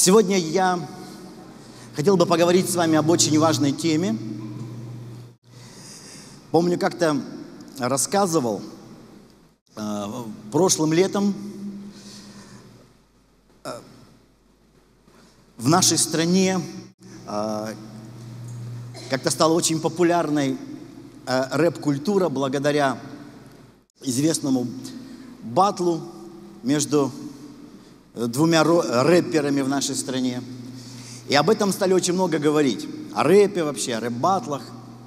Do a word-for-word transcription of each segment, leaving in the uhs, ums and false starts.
Сегодня я хотел бы поговорить с вами об очень важной теме. Помню, как-то рассказывал э, прошлым летом э, в нашей стране э, как-то стала очень популярной э, рэп-культура благодаря известному баттлу между двумя рэперами в нашей стране. И об этом стали очень много говорить. О рэпе вообще, о рэп-баттлах.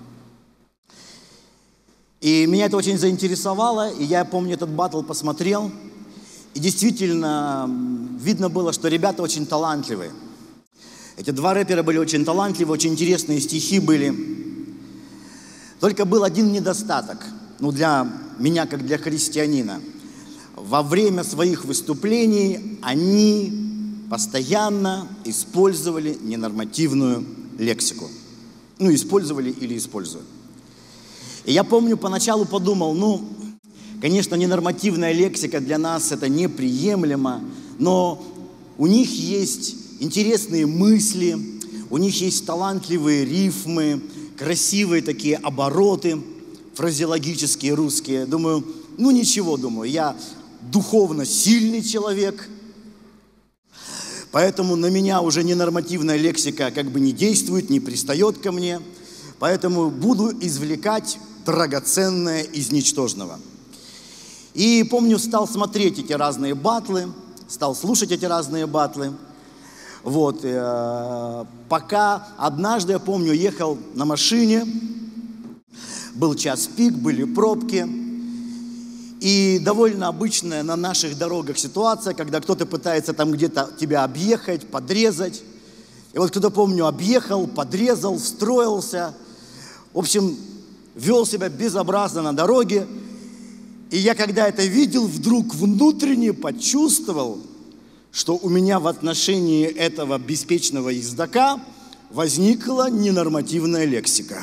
И меня это очень заинтересовало. И я, помню, этот баттл посмотрел. И действительно, видно было, что ребята очень талантливые. Эти два рэпера были очень талантливые, очень интересные стихи были. Только был один недостаток. Ну, для меня, как для христианина. Во время своих выступлений они постоянно использовали ненормативную лексику. Ну, использовали или используют. И я помню, поначалу подумал, ну, конечно, ненормативная лексика для нас это неприемлемо, но у них есть интересные мысли, у них есть талантливые рифмы, красивые такие обороты, фразеологические русские. Думаю, ну ничего, думаю, я духовно сильный человек, поэтому на меня уже ненормативная лексика как бы не действует, не пристает ко мне, поэтому буду извлекать драгоценное из ничтожного. И помню, стал смотреть эти разные баттлы, стал слушать эти разные баттлы. Вот, э, пока однажды, я помню, ехал на машине, был час пик, были пробки. И довольно обычная на наших дорогах ситуация, когда кто-то пытается там где-то тебя объехать, подрезать. И вот кто-то, помню, объехал, подрезал, встроился. В общем, вел себя безобразно на дороге. И я, когда это видел, вдруг внутренне почувствовал, что у меня в отношении этого беспечного ездака возникла ненормативная лексика.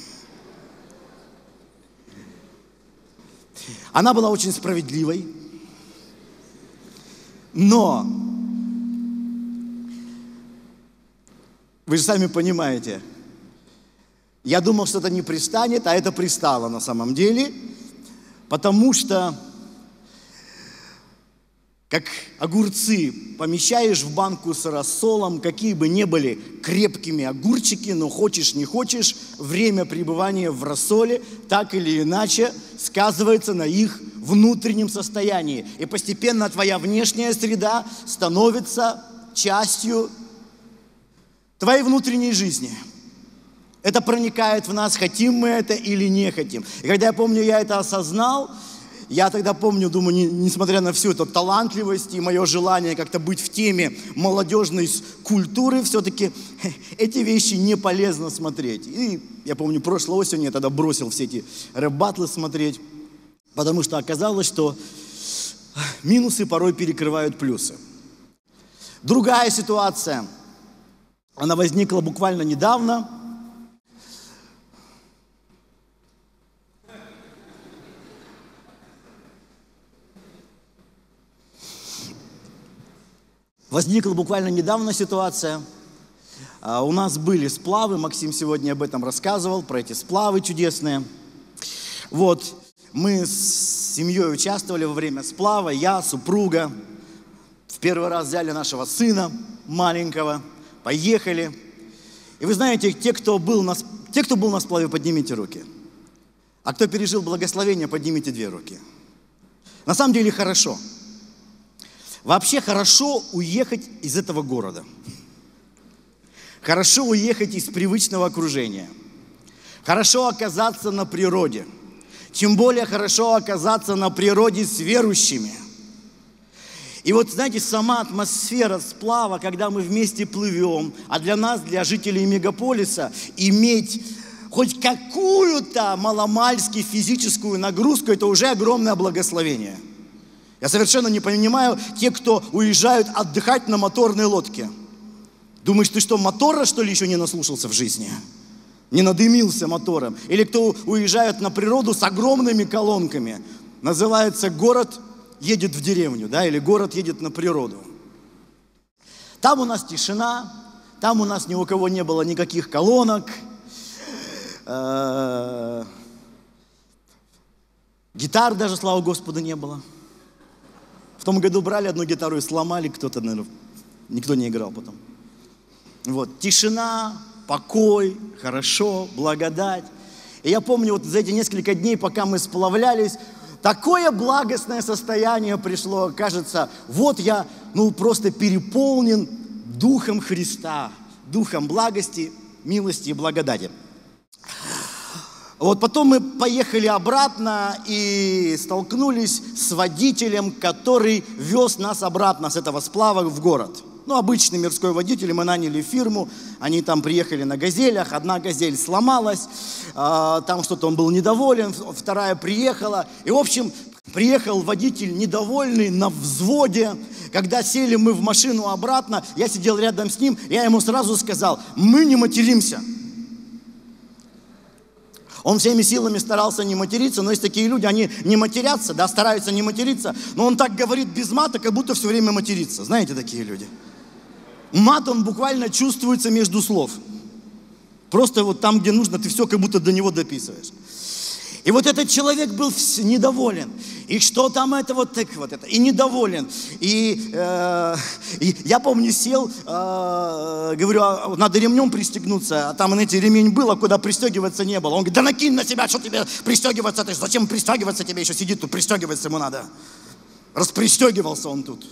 Она была очень справедливой, но вы же сами понимаете, я думал, что это не пристанет, а это пристало на самом деле, потому что, как огурцы помещаешь в банку с рассолом, какие бы ни были крепкими огурчики, но хочешь не хочешь, время пребывания в рассоле так или иначе сказывается на их внутреннем состоянии. И постепенно твоя внешняя среда становится частью твоей внутренней жизни. Это проникает в нас, хотим мы это или не хотим. И когда я помню, я это осознал, я тогда помню, думаю, не, несмотря на всю эту талантливость и мое желание как-то быть в теме молодежной культуры, все-таки эти вещи не полезно смотреть. И я помню, прошлой осенью я тогда бросил все эти рэп-баттлы смотреть, потому что оказалось, что минусы порой перекрывают плюсы. Другая ситуация, она возникла буквально недавно. Возникла буквально недавно ситуация. А, у нас были сплавы, Максим сегодня об этом рассказывал, про эти сплавы чудесные. Вот, мы с семьей участвовали во время сплава, я, супруга. В первый раз взяли нашего сына маленького, поехали. И вы знаете, те, кто был на, те, кто был на сплаве, поднимите руки. А кто пережил благословение, поднимите две руки. На самом деле хорошо. Вообще хорошо уехать из этого города. Хорошо уехать из привычного окружения. Хорошо оказаться на природе. Тем более хорошо оказаться на природе с верующими. И вот, знаете, сама атмосфера сплава, когда мы вместе плывем, а для нас, для жителей мегаполиса, иметь хоть какую-то маломальски физическую нагрузку, это уже огромное благословение. Я совершенно не понимаю те, кто уезжают отдыхать на моторной лодке. Думаешь, ты что, мотора, что ли, еще не наслушался в жизни? Не надымился мотором? Или кто уезжает на природу с огромными колонками? Называется «Город едет в деревню», да, или «Город едет на природу». Там у нас тишина, там у нас ни у кого не было никаких колонок. Гитар даже, слава Господу, не было. В том году брали одну гитару и сломали, кто-то, наверное, никто не играл потом. Вот, тишина, покой, хорошо, благодать. И я помню, вот за эти несколько дней, пока мы сплавлялись, такое благостное состояние пришло, кажется, вот я, ну, просто переполнен Духом Христа, Духом благости, милости и благодати. Вот потом мы поехали обратно и столкнулись с водителем, который вез нас обратно с этого сплава в город. Ну, обычный мирской водитель, мы наняли фирму, они там приехали на газелях, одна газель сломалась, там что-то он был недоволен, вторая приехала. И, в общем, приехал водитель недовольный, на взводе. Когда сели мы в машину обратно, я сидел рядом с ним, я ему сразу сказал: мы не материмся. Он всеми силами старался не материться, но есть такие люди, они не матерятся, да, стараются не материться, но он так говорит без мата, как будто все время матерится. Знаете такие люди? Мат, он буквально чувствуется между слов. Просто вот там, где нужно, ты все как будто до него дописываешь. И вот этот человек был недоволен. И что там это вот так вот это. И недоволен. И, э, и я помню, сел, э, говорю, а, надо ремнем пристегнуться. А там, знаете, ремень был, а куда пристегиваться не было. Он говорит: да накинь на себя, что тебе пристегиваться? Ты, зачем пристегиваться тебе? Еще сидит тут, пристегиваться ему надо. Распристегивался он тут.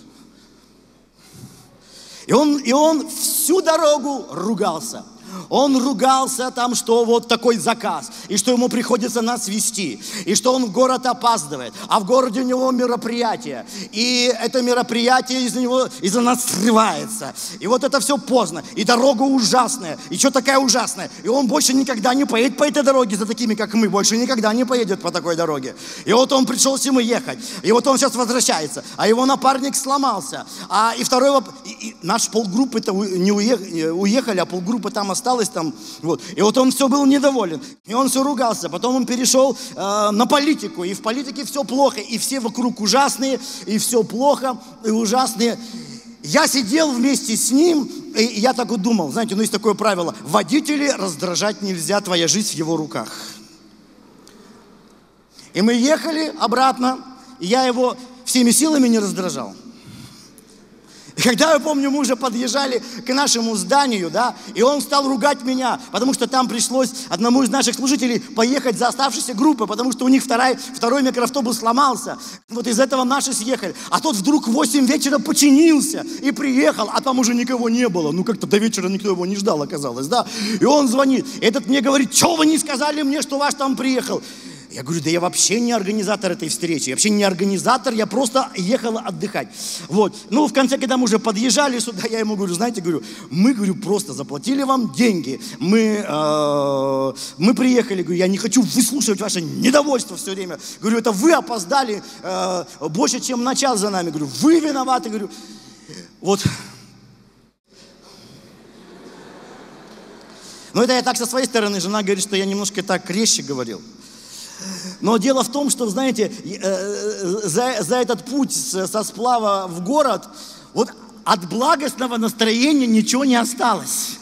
И он, и он всю дорогу ругался. Он ругался там, что вот такой заказ, и что ему приходится нас везти, и что он в город опаздывает, а в городе у него мероприятие, и это мероприятие из-за него, из-за нас срывается, и вот это все поздно, и дорога ужасная, и что такая ужасная, и он больше никогда не поедет по этой дороге за такими, как мы, больше никогда не поедет по такой дороге. И вот он пришел с ним ехать, и вот он сейчас возвращается, а его напарник сломался, а и второй, и, и наш полгруппы-то не уехали, уехали, а полгруппы там осталось. Осталось там, вот. И вот он все был недоволен, и он все ругался. Потом он перешел э, на политику, и в политике все плохо, и все вокруг ужасные, и все плохо, и ужасные. Я сидел вместе с ним, и я так вот думал, знаете, ну есть такое правило: водителей раздражать нельзя, твоя жизнь в его руках. И мы ехали обратно, и я его всеми силами не раздражал. И когда, я помню, мы уже подъезжали к нашему зданию, да, и он стал ругать меня, потому что там пришлось одному из наших служителей поехать за оставшейся группой, потому что у них второй, второй микроавтобус сломался. Вот из этого наши съехали. А тот вдруг в восемь вечера починился и приехал, а там уже никого не было. Ну, как-то до вечера никто его не ждал, оказалось, да. И он звонит, и этот мне говорит: что вы не сказали мне, что ваш там приехал? Я говорю: да я вообще не организатор этой встречи, я вообще не организатор, я просто ехал отдыхать. Вот. Ну, в конце, когда мы уже подъезжали сюда, я ему говорю: знаете, говорю, мы, говорю, просто заплатили вам деньги, мы, э, мы приехали, говорю, я не хочу выслушивать ваше недовольство все время. Говорю, это вы опоздали э, больше, чем на час за нами. Говорю, вы виноваты, говорю. Вот. Но это я так со своей стороны, жена говорит, что я немножко так резче говорил. Но дело в том, что, знаете, за, за этот путь со сплава в город, вот от благостного настроения ничего не осталось.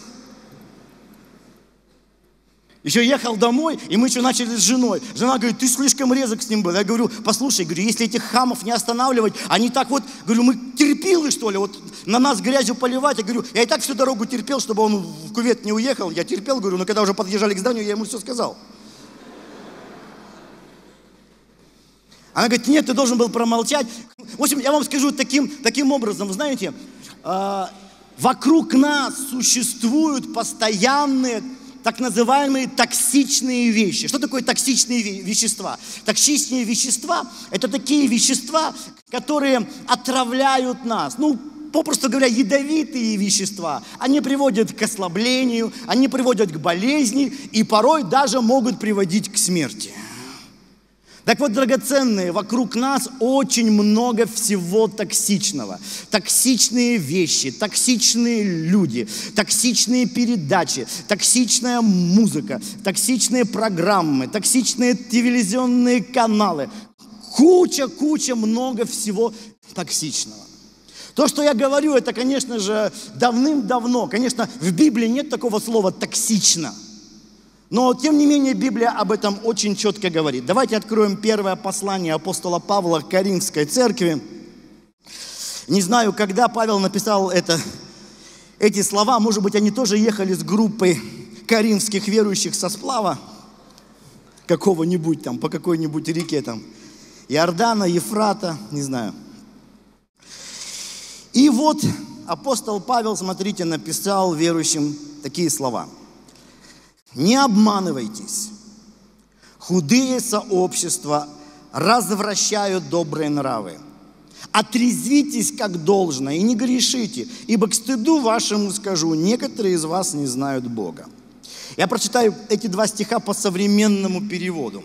Еще ехал домой, и мы еще начали с женой. Жена говорит: ты слишком резок с ним был. Я говорю: послушай, говорю, если этих хамов не останавливать, они так вот, говорю, мы терпилы, что ли, вот на нас грязью поливать. Я говорю, я и так всю дорогу терпел, чтобы он в кювет не уехал. Я терпел, говорю, но когда уже подъезжали к зданию, я ему все сказал. Она говорит: нет, ты должен был промолчать. В общем, я вам скажу таким, таким образом, знаете, э, вокруг нас существуют постоянные так называемые токсичные вещи. Что такое токсичные вещества? Токсичные вещества – это такие вещества, которые отравляют нас. Ну, попросту говоря, ядовитые вещества. Они приводят к ослаблению, они приводят к болезни и порой даже могут приводить к смерти. Так вот, драгоценные, вокруг нас очень много всего токсичного. Токсичные вещи, токсичные люди, токсичные передачи, токсичная музыка, токсичные программы, токсичные телевизионные каналы. Куча, куча, много всего токсичного. То, что я говорю, это, конечно же, давным-давно. Конечно, в Библии нет такого слова «токсично». Но, тем не менее, Библия об этом очень четко говорит. Давайте откроем первое послание апостола Павла к Коринфской церкви. Не знаю, когда Павел написал это, эти слова, может быть, они тоже ехали с группой коринфских верующих со сплава какого-нибудь там, по какой-нибудь реке там, Иордана, Ефрата, не знаю. И вот апостол Павел, смотрите, написал верующим такие слова. «Не обманывайтесь, худые сообщества развращают добрые нравы. Отрезвитесь как должно и не грешите, ибо к стыду вашему скажу, некоторые из вас не знают Бога». Я прочитаю эти два стиха по современному переводу.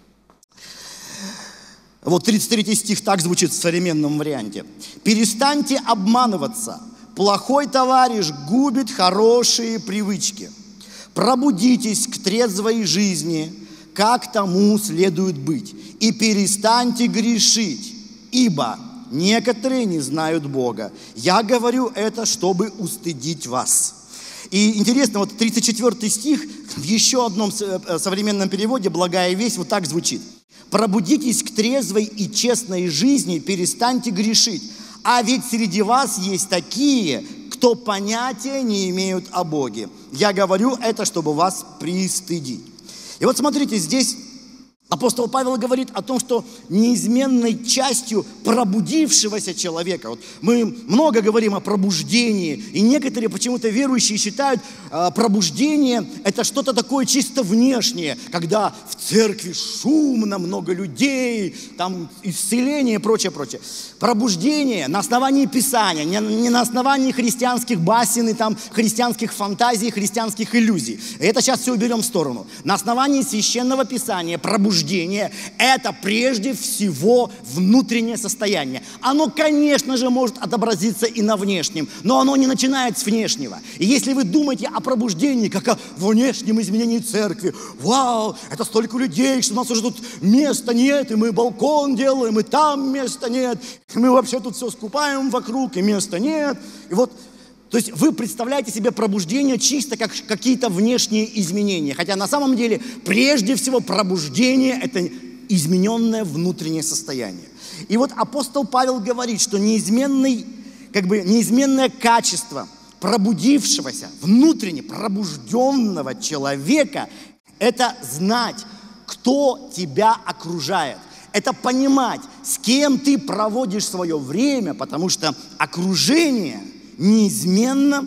Вот тридцать третий стих так звучит в современном варианте. «Перестаньте обманываться. Плохой товарищ губит хорошие привычки. Пробудитесь к трезвой жизни, как тому следует быть, и перестаньте грешить, ибо некоторые не знают Бога. Я говорю это, чтобы устыдить вас». И интересно, вот тридцать четвёртый стих в еще одном современном переводе «Благая весть» вот так звучит. «Пробудитесь к трезвой и честной жизни, перестаньте грешить. А ведь среди вас есть такие, кто понятия не имеют о Боге. Я говорю это, чтобы вас пристыдить». И вот смотрите, здесь апостол Павел говорит о том, что неизменной частью пробудившегося человека, вот мы много говорим о пробуждении, и некоторые почему-то верующие считают, э, пробуждение это что-то такое чисто внешнее, когда в церкви шумно, много людей, там исцеление и прочее, прочее. Пробуждение на основании Писания, не, не на основании христианских басен и там христианских фантазий, христианских иллюзий. Это сейчас все уберем в сторону. На основании Священного Писания пробуждение – это прежде всего внутреннее состояние. Оно, конечно же, может отобразиться и на внешнем, но оно не начинает с внешнего. И если вы думаете о пробуждении, как о внешнем изменении церкви, вау, это столько людей, что у нас уже тут места нет, и мы балкон делаем, и там места нет, и мы вообще тут все скупаем вокруг, и места нет. И вот, то есть вы представляете себе пробуждение чисто как какие-то внешние изменения. Хотя на самом деле прежде всего пробуждение – это измененное внутреннее состояние. И вот апостол Павел говорит, что неизменный, как бы неизменное качество пробудившегося, внутренне пробужденного человека – это знать, кто тебя окружает. Это понимать, с кем ты проводишь свое время, потому что окружение неизменно,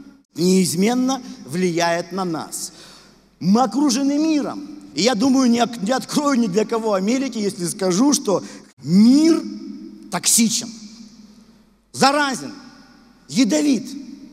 неизменно влияет на нас. Мы окружены миром. И я думаю, не, не открою ни для кого Америки, если скажу, что мир токсичен, заразен, ядовит.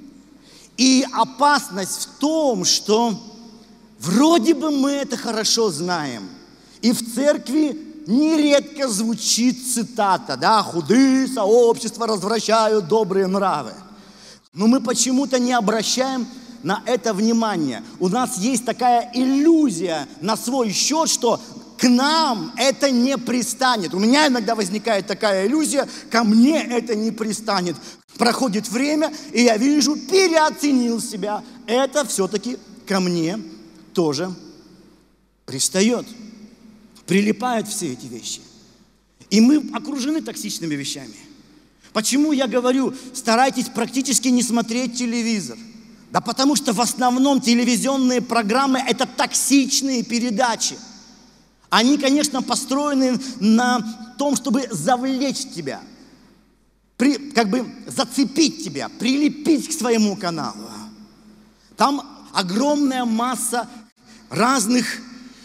И опасность в том, что вроде бы мы это хорошо знаем. И в церкви нередко звучит цитата, да, «Худые сообщества развращают добрые нравы». Но мы почему-то не обращаем на это внимание. У нас есть такая иллюзия на свой счет, что к нам это не пристанет. У меня иногда возникает такая иллюзия, ко мне это не пристанет. Проходит время, и я вижу, переоценил себя. Это все-таки ко мне тоже пристает. Прилипают все эти вещи. И мы окружены токсичными вещами. Почему я говорю, старайтесь практически не смотреть телевизор? Да потому что в основном телевизионные программы – это токсичные передачи. Они, конечно, построены на том, чтобы завлечь тебя, при, как бы зацепить тебя, прилепить к своему каналу. Там огромная масса разных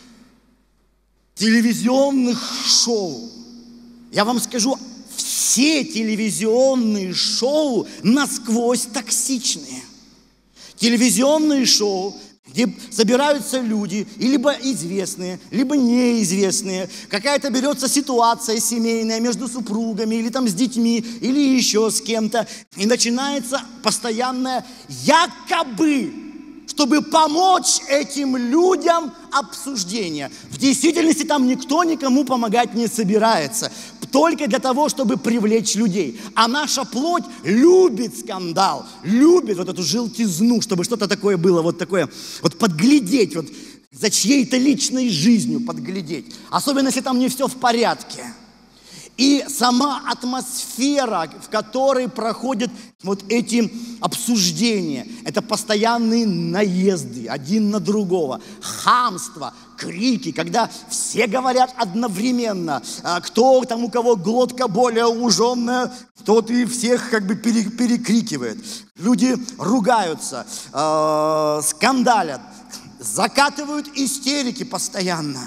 телевизионных шоу. Я вам скажу, все телевизионные шоу насквозь токсичные. Телевизионные шоу, где собираются люди, и либо известные, либо неизвестные. Какая-то берется ситуация семейная между супругами, или там с детьми, или еще с кем-то. И начинается постоянное якобы, чтобы помочь этим людям, обсуждение. В действительности там никто никому помогать не собирается. только для того, чтобы привлечь людей. А наша плоть любит скандал, любит вот эту желтизну, чтобы что-то такое было, вот такое, вот подглядеть, вот за чьей-то личной жизнью подглядеть. Особенно, если там не все в порядке. И сама атмосфера, в которой проходят вот эти обсуждения, это постоянные наезды один на другого, хамство, крики, когда все говорят одновременно, кто там, у кого глотка более уженная, тот и всех как бы перекрикивает. Люди ругаются, э, скандалят, закатывают истерики постоянно.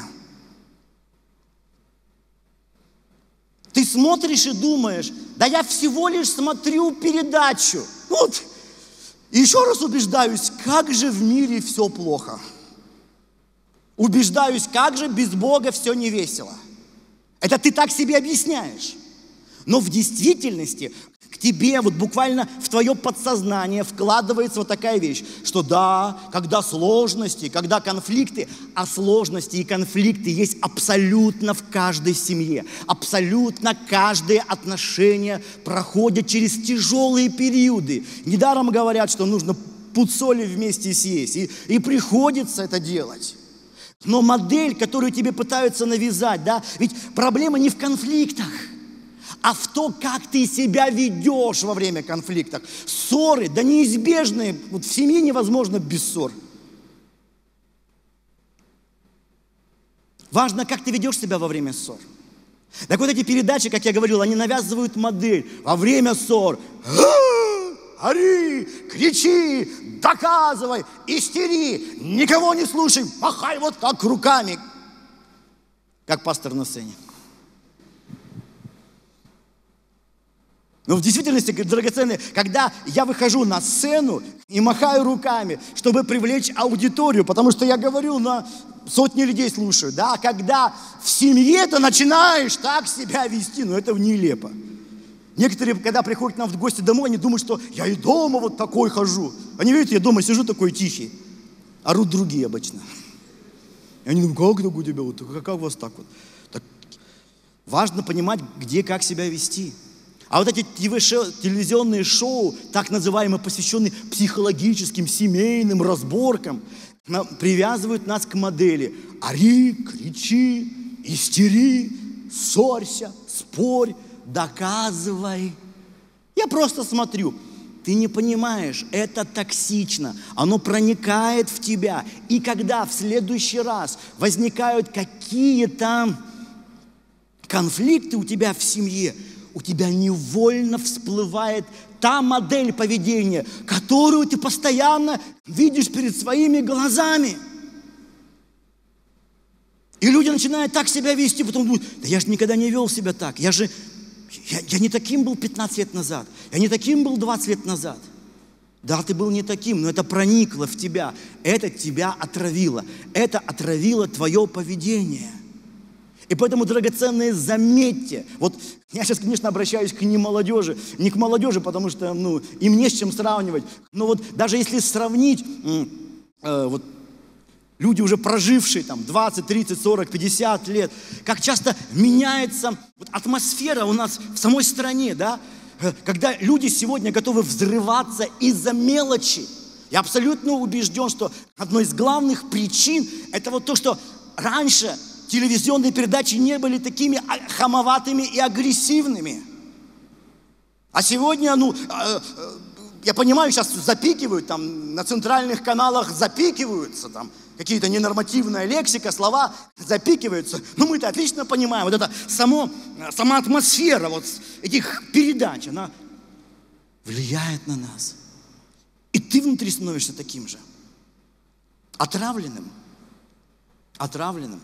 Ты смотришь и думаешь, да я всего лишь смотрю передачу. Вот. И еще раз убеждаюсь, как же в мире все плохо. Убеждаюсь, как же без Бога все не весело. Это ты так себе объясняешь. Но в действительности к тебе вот буквально в твое подсознание вкладывается вот такая вещь, что да, когда сложности, когда конфликты, а сложности и конфликты есть абсолютно в каждой семье, абсолютно каждое отношение проходит через тяжелые периоды. Недаром говорят, что нужно пуд соли вместе съесть, и, и приходится это делать. Но модель, которую тебе пытаются навязать, да, ведь проблема не в конфликтах, а в том, как ты себя ведешь во время конфликтов. Ссоры, да неизбежные. Вот в семье невозможно без ссор. Важно, как ты ведешь себя во время ссор. Так вот эти передачи, как я говорил, они навязывают модель. Во время ссор ори, кричи, доказывай, истери, никого не слушай, махай вот так руками. Как пастор на сцене. Но в действительности, драгоценные, когда я выхожу на сцену и махаю руками, чтобы привлечь аудиторию, потому что я говорю, на сотни людей слушают, да, когда в семье ты начинаешь так себя вести, ну это нелепо. Некоторые, когда приходят к нам в гости домой, они думают, что я и дома вот такой хожу. Они видят, я дома сижу такой тихий, орут другие обычно. И они думают, как так у тебя, вот, как у вас так вот? Так, важно понимать, где, как себя вести. А вот эти телевизионные шоу, так называемые, посвященные психологическим, семейным разборкам, привязывают нас к модели. Ори, кричи, истери, ссорься, спорь, доказывай. Я просто смотрю. Ты не понимаешь, это токсично. Оно проникает в тебя. И когда в следующий раз возникают какие-то конфликты у тебя в семье, у тебя невольно всплывает та модель поведения, которую ты постоянно видишь перед своими глазами. И люди начинают так себя вести, потом думают, да я же никогда не вел себя так, я же, я, я не таким был пятнадцать лет назад, я не таким был двадцать лет назад. Да, ты был не таким, но это проникло в тебя, это тебя отравило, это отравило твое поведение. И поэтому, драгоценные, заметьте, вот я сейчас, конечно, обращаюсь к не молодежи, не к молодежи, потому что, ну, им не с чем сравнивать, но вот даже если сравнить, э, вот люди уже прожившие там двадцать, тридцать, сорок, пятьдесят лет, как часто меняется вот атмосфера у нас в самой стране, да, когда люди сегодня готовы взрываться из-за мелочи. Я абсолютно убежден, что одной из главных причин это вот то, что раньше телевизионные передачи не были такими хамоватыми и агрессивными. А сегодня, ну, я понимаю, сейчас запикивают, там, на центральных каналах запикиваются, там, какие-то ненормативная лексика, слова запикиваются. Но мы-то отлично понимаем, вот это само, сама атмосфера вот этих передач, она влияет на нас. И ты внутри становишься таким же. Отравленным. Отравленным.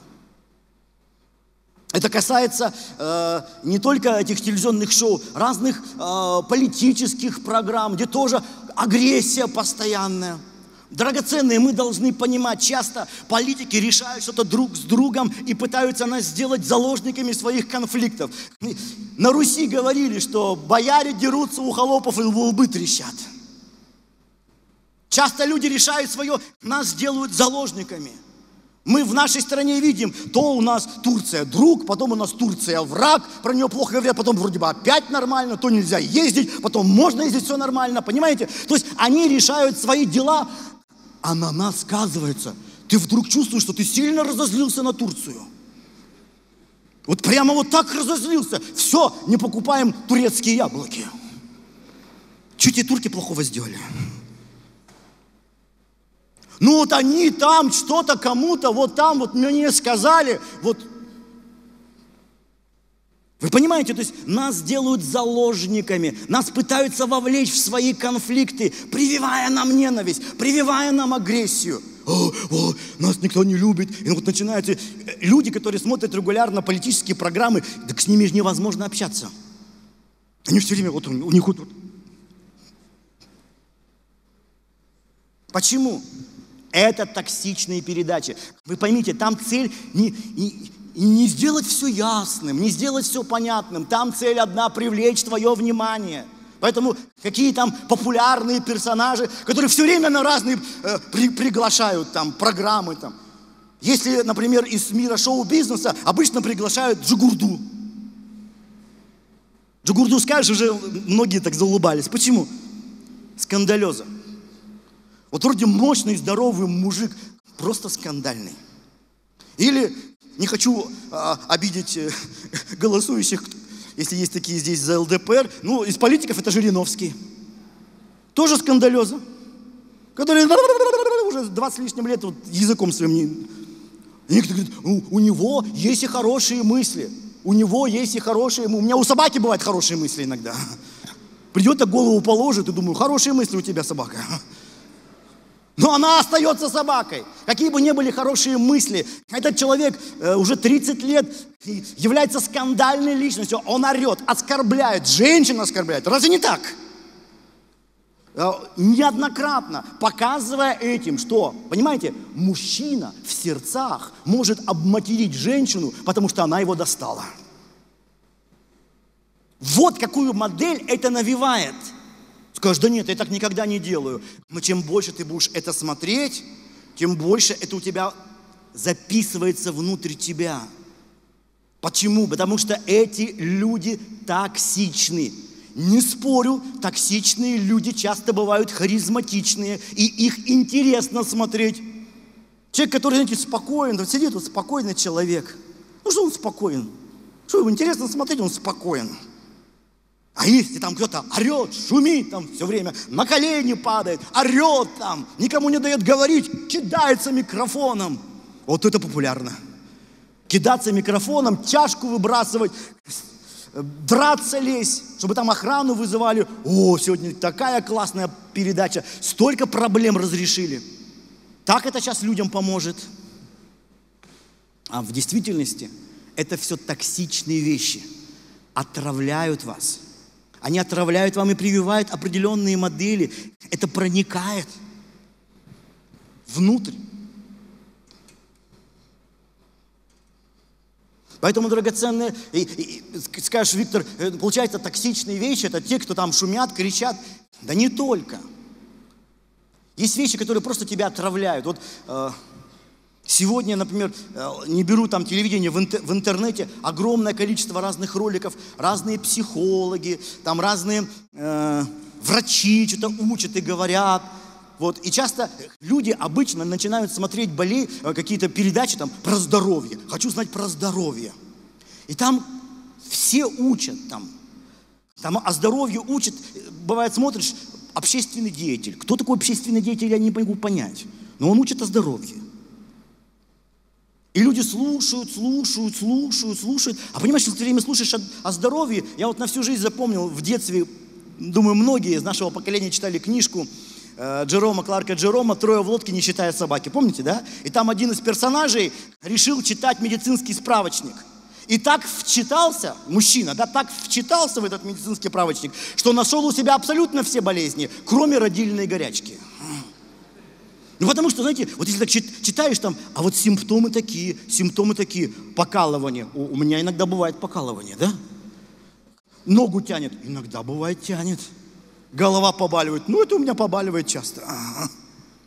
Это касается э, не только этих телевизионных шоу, разных э, политических программ, где тоже агрессия постоянная. Драгоценные, мы должны понимать, часто политики решают что-то друг с другом и пытаются нас сделать заложниками своих конфликтов. На Руси говорили, что бояре дерутся у холопов и лбы трещат. Часто люди решают свое, нас делают заложниками. Мы в нашей стране видим, то у нас Турция друг, потом у нас Турция враг, про нее плохо говорят, потом вроде бы опять нормально, то нельзя ездить, потом можно ездить, все нормально, понимаете? То есть они решают свои дела, а на нас сказывается. Ты вдруг чувствуешь, что ты сильно разозлился на Турцию. Вот прямо вот так разозлился. Все, не покупаем турецкие яблоки. Чуть и турки плохого сделали. Ну вот они там что-то кому-то, вот там вот мне сказали, вот. Вы понимаете, то есть нас делают заложниками, нас пытаются вовлечь в свои конфликты, прививая нам ненависть, прививая нам агрессию. О, о, нас никто не любит. И вот начинаются люди, которые смотрят регулярно политические программы, так с ними же невозможно общаться. Они все время, вот у них вот. Почему? Это токсичные передачи. Вы поймите, там цель не, не, не сделать все ясным, не сделать все понятным. Там цель одна – привлечь твое внимание. Поэтому какие там популярные персонажи, которые все время на разные э, при, приглашают там программы. Там. Если, например, из мира шоу-бизнеса обычно приглашают Джигурду. Джигурду скажешь, уже многие так заулыбались. Почему? Скандалеза. Вот вроде мощный, здоровый мужик, просто скандальный. Или, не хочу а, обидеть э, голосующих, если есть такие здесь за эл дэ пэ эр, ну, из политиков это Жириновский. Тоже скандалеза. Который уже двадцать с лишним лет вот, языком своим не... Некоторые говорят, у, у него есть и хорошие мысли. У него есть и хорошие мысли. У меня у собаки бывают хорошие мысли иногда. Придет, так голову положит и думаю, хорошие мысли у тебя, собака. Но она остается собакой. Какие бы ни были хорошие мысли, этот человек э, уже тридцать лет является скандальной личностью. Он орет, оскорбляет, женщин оскорбляет. Разве не так? Э, неоднократно показывая этим, что, понимаете, мужчина в сердцах может обматерить женщину, потому что она его достала. Вот какую модель это навевает. Скажешь, да нет, я так никогда не делаю. Но чем больше ты будешь это смотреть, тем больше это у тебя записывается внутрь тебя. Почему? Потому что эти люди токсичны. Не спорю, токсичные люди часто бывают харизматичные, и их интересно смотреть. Человек, который, знаете, спокоен, вот сидит, вот спокойный человек. Ну что он спокоен? Что ему интересно смотреть, он спокоен. А если там кто-то орет, шумит там все время, на колени падает, орет там, никому не дает говорить, кидается микрофоном. Вот это популярно. Кидаться микрофоном, чашку выбрасывать, драться лезть, чтобы там охрану вызывали. О, сегодня такая классная передача, столько проблем разрешили. Так это сейчас людям поможет. А в действительности это все токсичные вещи, отравляют вас. Они отравляют вам и прививают определенные модели. Это проникает внутрь. Поэтому, драгоценные, и, и, и, скажешь, Виктор, получается, токсичные вещи, это те, кто там шумят, кричат. Да не только. Есть вещи, которые просто тебя отравляют. Вот э, сегодня, например, э, не беру там телевидение, в, интер, в интернете огромное количество разных роликов, разные психологи, там разные э, врачи что-то учат и говорят. Вот. И часто люди обычно начинают смотреть болей, какие-то передачи там, про здоровье. Хочу знать про здоровье. И там все учат. Там, там о здоровье учат. Бывает, смотришь, общественный деятель. Кто такой общественный деятель, я не могу понять. Но он учит о здоровье. И люди слушают, слушают, слушают, слушают. А понимаешь, если ты время слушаешь о, о здоровье, я вот на всю жизнь запомнил в детстве, думаю, многие из нашего поколения читали книжку Джерома, Кларка Джерома «Трое в лодке, не считая собаки». Помните, да? И там один из персонажей решил читать медицинский справочник. И так вчитался, мужчина, да, так вчитался в этот медицинский справочник, что нашел у себя абсолютно все болезни, кроме родильной горячки. Ну, потому что, знаете, вот если так читаешь там, а вот симптомы такие, симптомы такие, покалывание. У, у меня иногда бывает покалывание, да? Ногу тянет, иногда бывает тянет. Голова побаливает. Ну, это у меня побаливает часто. Ага.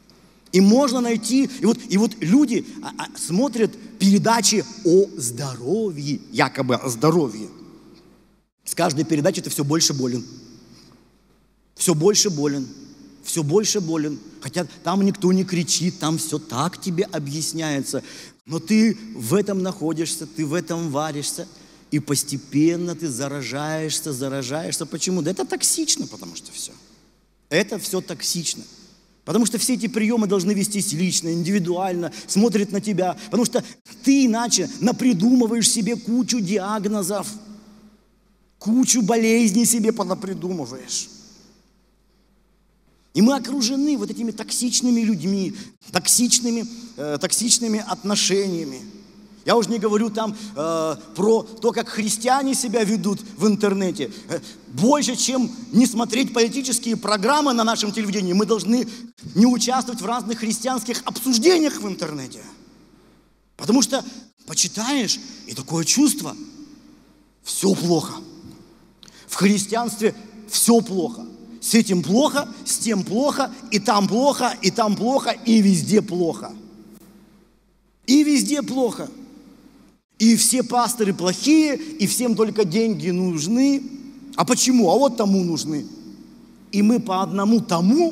И можно найти, и вот, и вот люди а, а, смотрят передачи о здоровье, якобы о здоровье. С каждой передачи ты все больше болен. Все больше болен. Все больше болен. Хотя там никто не кричит, там все так тебе объясняется. Но ты в этом находишься, ты в этом варишься. И постепенно ты заражаешься, заражаешься. Почему? Да это токсично, потому что все. Это все токсично. Потому что все эти приемы должны вестись лично, индивидуально, смотрят на тебя. Потому что ты иначе напридумываешь себе кучу диагнозов, кучу болезней себе понапридумываешь. И мы окружены вот этими токсичными людьми, токсичными, э, токсичными отношениями. Я уже не говорю там э, про то, как христиане себя ведут в интернете. Больше, чем не смотреть политические программы на нашем телевидении, мы должны не участвовать в разных христианских обсуждениях в интернете. Потому что почитаешь, и такое чувство, все плохо. В христианстве все плохо. С этим плохо, с тем плохо, и там плохо, и там плохо, и везде плохо. И везде плохо. И все пасторы плохие, и всем только деньги нужны. А почему? А вот тому нужны. И мы по одному тому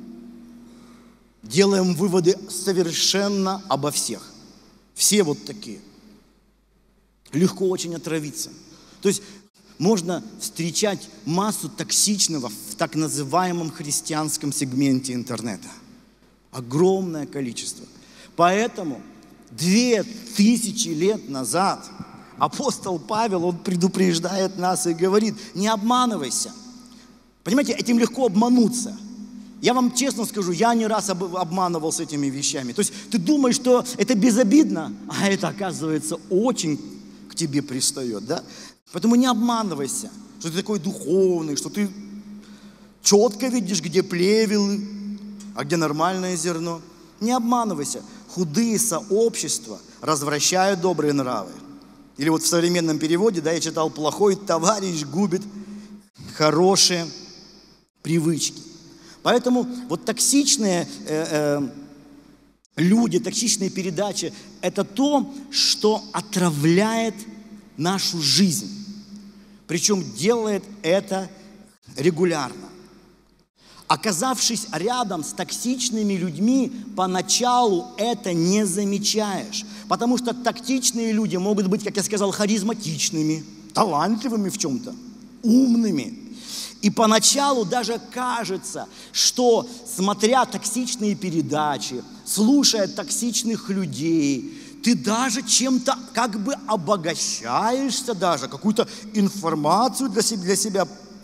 делаем выводы совершенно обо всех. Все вот такие. Легко очень отравиться. То есть можно встречать массу токсичного в так называемом христианском сегменте интернета. Огромное количество. Поэтому две тысячи лет назад апостол Павел, он предупреждает нас и говорит: не обманывайся. Понимаете, этим легко обмануться. Я вам честно скажу, я не раз обманывался этими вещами. То есть ты думаешь, что это безобидно, а это, оказывается, очень к тебе пристает, да? Поэтому не обманывайся, что ты такой духовный, что ты четко видишь, где плевелы, а где нормальное зерно. Не обманывайся. Худые сообщества развращают добрые нравы. Или вот в современном переводе, да, я читал: плохой товарищ губит хорошие привычки. Поэтому вот токсичные э, э, люди, токсичные передачи – это то, что отравляет нашу жизнь. Причем делает это регулярно. Оказавшись рядом с токсичными людьми, поначалу это не замечаешь. Потому что токсичные люди могут быть, как я сказал, харизматичными, талантливыми в чем-то, умными. И поначалу даже кажется, что, смотря токсичные передачи, слушая токсичных людей, ты даже чем-то как бы обогащаешься даже, какую-то информацию для себя, для себя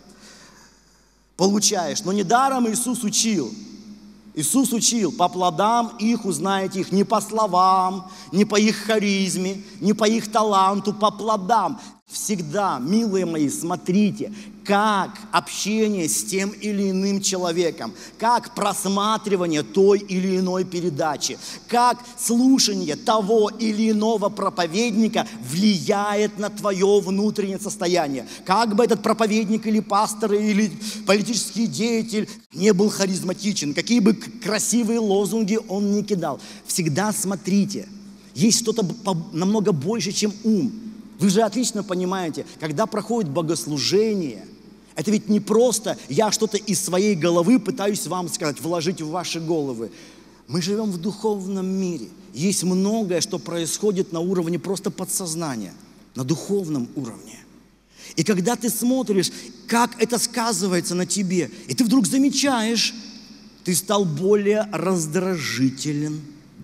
получаешь. Но недаром Иисус учил. Иисус учил: по плодам их узнаете их, не по словам, не по их харизме, не по их таланту, по плодам. Всегда, милые мои, смотрите, как общение с тем или иным человеком, как просматривание той или иной передачи, как слушание того или иного проповедника влияет на твое внутреннее состояние. Как бы этот проповедник или пастор или политический деятель не был харизматичен, какие бы красивые лозунги он ни кидал, всегда смотрите, есть что-то намного больше, чем ум. Вы же отлично понимаете, когда проходит богослужение, это ведь не просто я что-то из своей головы пытаюсь вам сказать, вложить в ваши головы. Мы живем в духовном мире. Есть многое, что происходит на уровне просто подсознания, на духовном уровне. И когда ты смотришь, как это сказывается на тебе, и ты вдруг замечаешь, ты стал более раздражителен,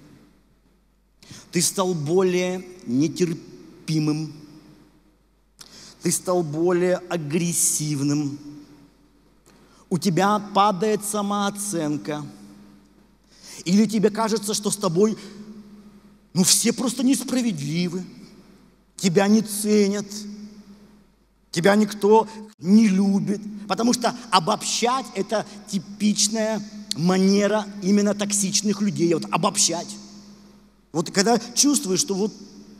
ты стал более нетерпимым, ты стал более агрессивным, у тебя падает самооценка, или тебе кажется, что с тобой, ну, все просто несправедливы, тебя не ценят, тебя никто не любит, потому что обобщать – это типичная манера именно токсичных людей, вот обобщать. Вот когда чувствуешь, что вот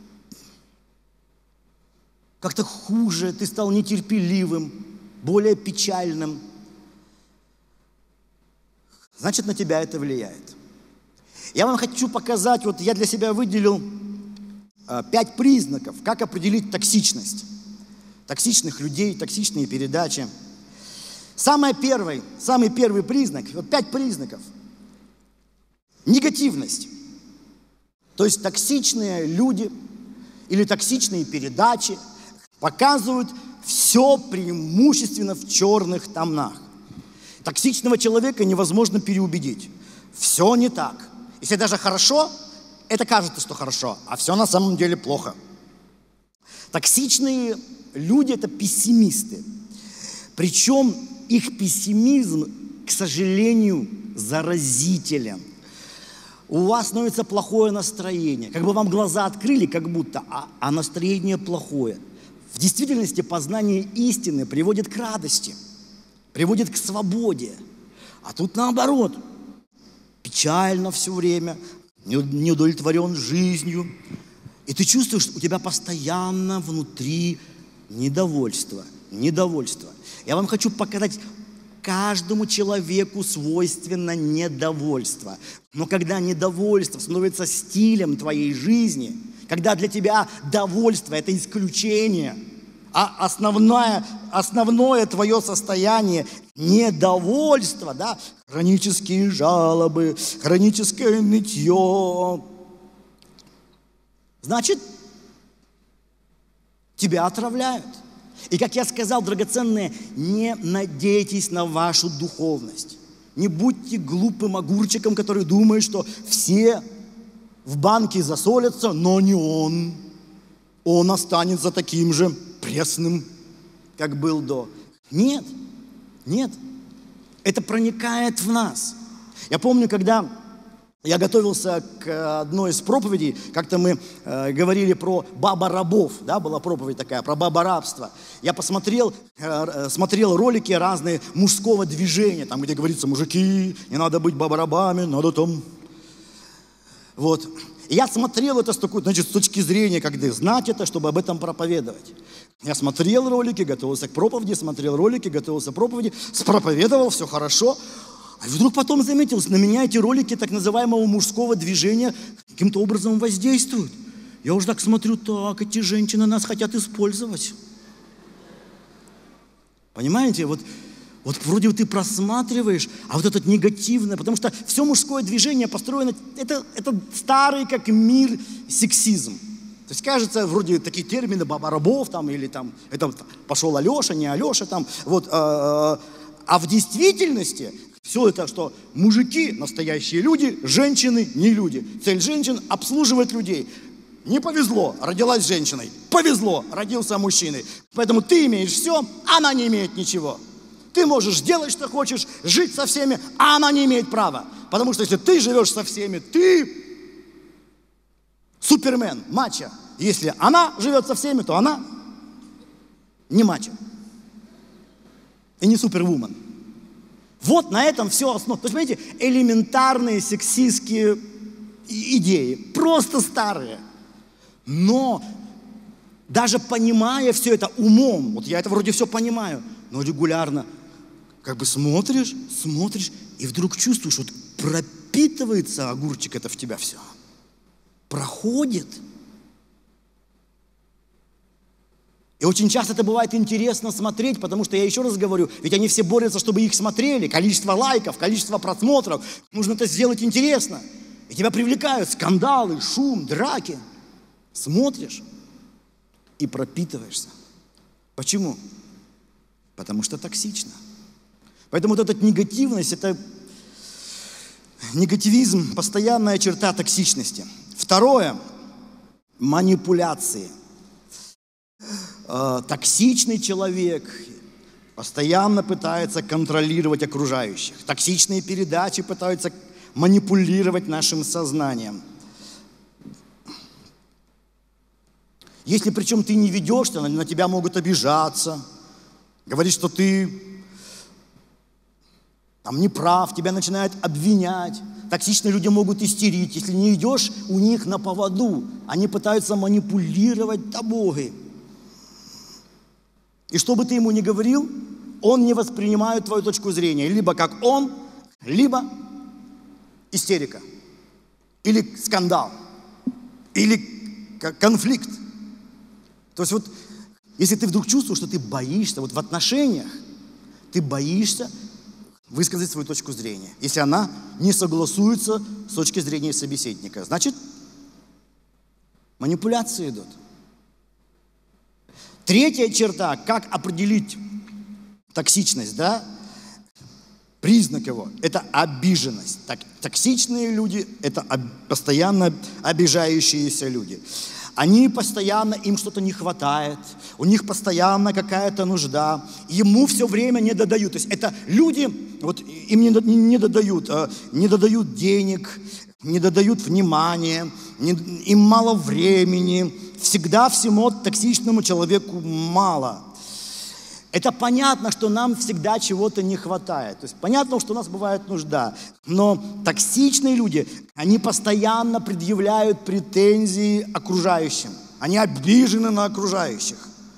как-то хуже, ты стал нетерпеливым, более печальным, значит, на тебя это влияет. Я вам хочу показать, вот я для себя выделил э, пять признаков, как определить токсичность. Токсичных людей, токсичные передачи. Самый первый, самый первый признак, вот пять признаков. Негативность. То есть токсичные люди или токсичные передачи показывают все преимущественно в черных тонах. Токсичного человека невозможно переубедить. Все не так. Если даже хорошо, это кажется, что хорошо, а все на самом деле плохо. Токсичные люди – это пессимисты. Причем их пессимизм, к сожалению, заразителен. У вас становится плохое настроение. Как бы вам глаза открыли, как будто, а, а настроение плохое. В действительности познание истины приводит к радости, приводит к свободе. А тут наоборот. Печально все время, не удовлетворен жизнью. И ты чувствуешь, что у тебя постоянно внутри недовольство, недовольство. Я вам хочу показать, каждому человеку свойственно недовольство. Но когда недовольство становится стилем твоей жизни, когда для тебя довольство – это исключение, а основное, основное твое состояние – недовольство, да, хронические жалобы, хроническое нытье, значит, тебя отравляют. И, как я сказал, драгоценные, не надейтесь на вашу духовность. Не будьте глупым огурчиком, который думает, что все в банке засолятся, но не он. Он останется таким же пресным, как был до. Нет, нет. Это проникает в нас. Я помню, когда я готовился к одной из проповедей, как-то мы э, говорили про баба-рабов, да, была проповедь такая, про баба-рабство. Я посмотрел, э, смотрел ролики разные мужского движения, там, где говорится, мужики, не надо быть баба-рабами, надо там. Вот. И я смотрел это с такой, значит, с точки зрения, когда знать это, чтобы об этом проповедовать. Я смотрел ролики, готовился к проповеди, смотрел ролики, готовился к проповеди, спроповедовал, все хорошо. А вдруг потом заметил, на меня эти ролики так называемого мужского движения каким-то образом воздействуют. Я уже так смотрю, так, эти женщины нас хотят использовать. Понимаете, вот, вот вроде ты просматриваешь, а вот этот негативное, потому что все мужское движение построено, это, это старый как мир сексизм. То есть кажется, вроде такие термины баба-рабов там, или там, это пошел Алеша, не Алеша там, вот, а, а в действительности все это, что мужики настоящие люди, женщины не люди. Цель женщин – обслуживать людей. Не повезло, родилась женщиной. Повезло, родился мужчиной. Поэтому ты имеешь все, она не имеет ничего. Ты можешь делать, что хочешь, жить со всеми, а она не имеет права. Потому что если ты живешь со всеми, ты супермен, мачо. Если она живет со всеми, то она не мачо. И не супервумен. Вот на этом все основано. То есть, понимаете, элементарные сексистские идеи, просто старые. Но даже понимая все это умом, вот я это вроде все понимаю, но регулярно как бы смотришь, смотришь, и вдруг чувствуешь, вот пропитывается огурчик это в тебя все. Проходит. И очень часто это бывает интересно смотреть, потому что, я еще раз говорю, ведь они все борются, чтобы их смотрели. Количество лайков, количество просмотров. Нужно это сделать интересно. И тебя привлекают скандалы, шум, драки. Смотришь и пропитываешься. Почему? Потому что токсично. Поэтому вот эта негативность, это негативизм, постоянная черта токсичности. Второе – манипуляции. Токсичный человек постоянно пытается контролировать окружающих. Токсичные передачи пытаются манипулировать нашим сознанием. Если причем ты не ведешься, на тебя могут обижаться, говорить, что ты там не прав, тебя начинают обвинять. Токсичные люди могут истерить, если не идешь у них на поводу. Они пытаются манипулировать тобой. И что бы ты ему ни говорил, он не воспринимает твою точку зрения. Либо как он, либо истерика. или скандал, или конфликт. То есть вот, если ты вдруг чувствуешь, что ты боишься, вот в отношениях ты боишься высказать свою точку зрения, если она не согласуется с точки зрения собеседника, значит, манипуляции идут. Третья черта, как определить токсичность, да? Признак его – это обиженность. Так, токсичные люди – это об, постоянно обижающиеся люди. Они постоянно, им что-то не хватает, у них постоянно какая-то нужда, ему все время не додают. То есть это люди, вот им не, не, не додают, не додают денег, не додают внимания, не, им мало времени, всегда всему токсичному человеку мало. Это понятно, что нам всегда чего-то не хватает. То есть понятно, что у нас бывает нужда. Но токсичные люди, они постоянно предъявляют претензии окружающим. Они обижены на окружающих.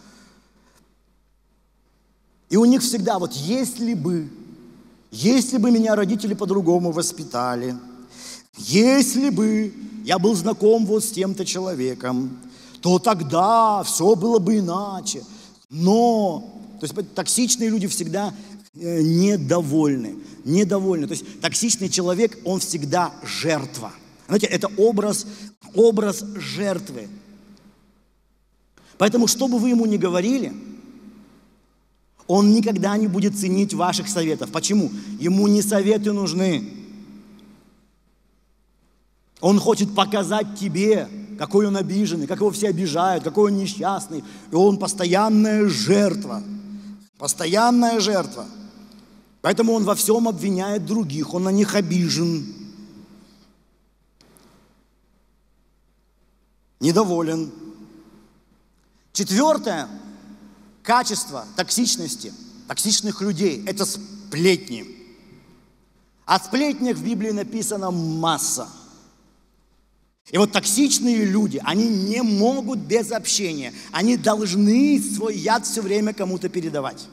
И у них всегда вот если бы, если бы меня родители по-другому воспитали, если бы я был знаком вот с тем-то человеком, то тогда все было бы иначе. Но... То есть токсичные люди всегда недовольны, недовольны. То есть токсичный человек, он всегда жертва. Знаете, это образ, образ жертвы. Поэтому, что бы вы ему ни говорили, он никогда не будет ценить ваших советов. Почему? Ему не советы нужны. Он хочет показать тебе, какой он обиженный, как его все обижают, какой он несчастный. И он постоянная жертва. Постоянная жертва. Поэтому он во всем обвиняет других, он на них обижен, недоволен. Четвертое качество токсичности, токсичных людей – это сплетни. О сплетнях в Библии написано масса. И вот токсичные люди, они не могут без общения. Они должны свой яд все время кому-то передавать.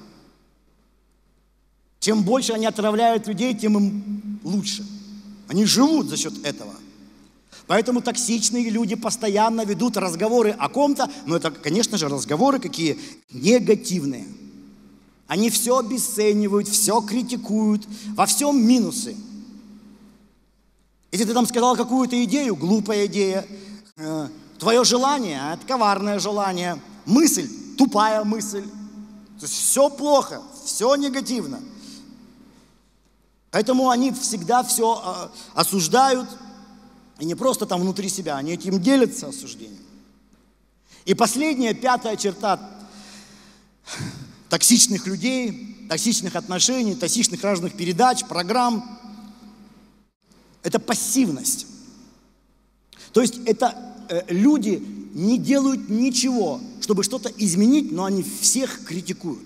Чем больше они отравляют людей, тем им лучше. Они живут за счет этого. Поэтому токсичные люди постоянно ведут разговоры о ком-то, но это, конечно же, разговоры какие негативные. Они все обесценивают, все критикуют, во всем минусы. Если ты там сказал какую-то идею, глупая идея, э, твое желание, это коварное желание, мысль, тупая мысль. То есть все плохо, все негативно. Поэтому они всегда все э, осуждают, и не просто там внутри себя, они этим делятся осуждением. И последняя, пятая черта токсичных людей, токсичных отношений, токсичных разных передач, программ – это пассивность. То есть это э, люди не делают ничего, чтобы что-то изменить, но они всех критикуют.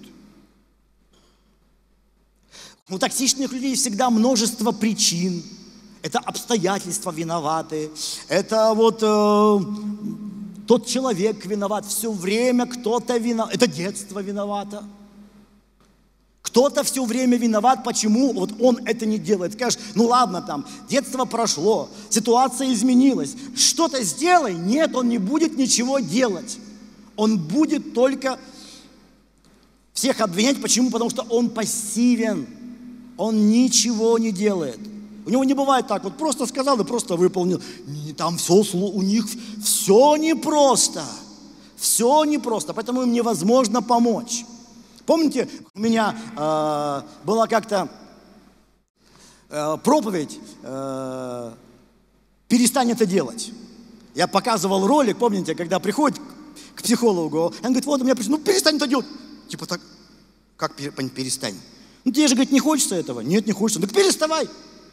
У токсичных людей всегда множество причин. Это обстоятельства виноваты. Это вот э, тот человек виноват. Все время кто-то виноват. Это детство виновато. Кто-то все время виноват, почему вот он это не делает. Скажешь, ну ладно, там, детство прошло, ситуация изменилась, что-то сделай. Нет, он не будет ничего делать. Он будет только всех обвинять. Почему? Потому что он пассивен. Он ничего не делает. У него не бывает так, вот просто сказал и просто выполнил. Там все, у них все непросто. Все непросто, поэтому им невозможно помочь. Помните, у меня э, была как-то э, проповедь э, «Перестань это делать». Я показывал ролик, помните, когда приходит к психологу, он говорит, вот у меня, ну перестань это делать. Типа так, как перестань? Ну тебе же, говорит, не хочется этого? Нет, не хочется. Так переставай.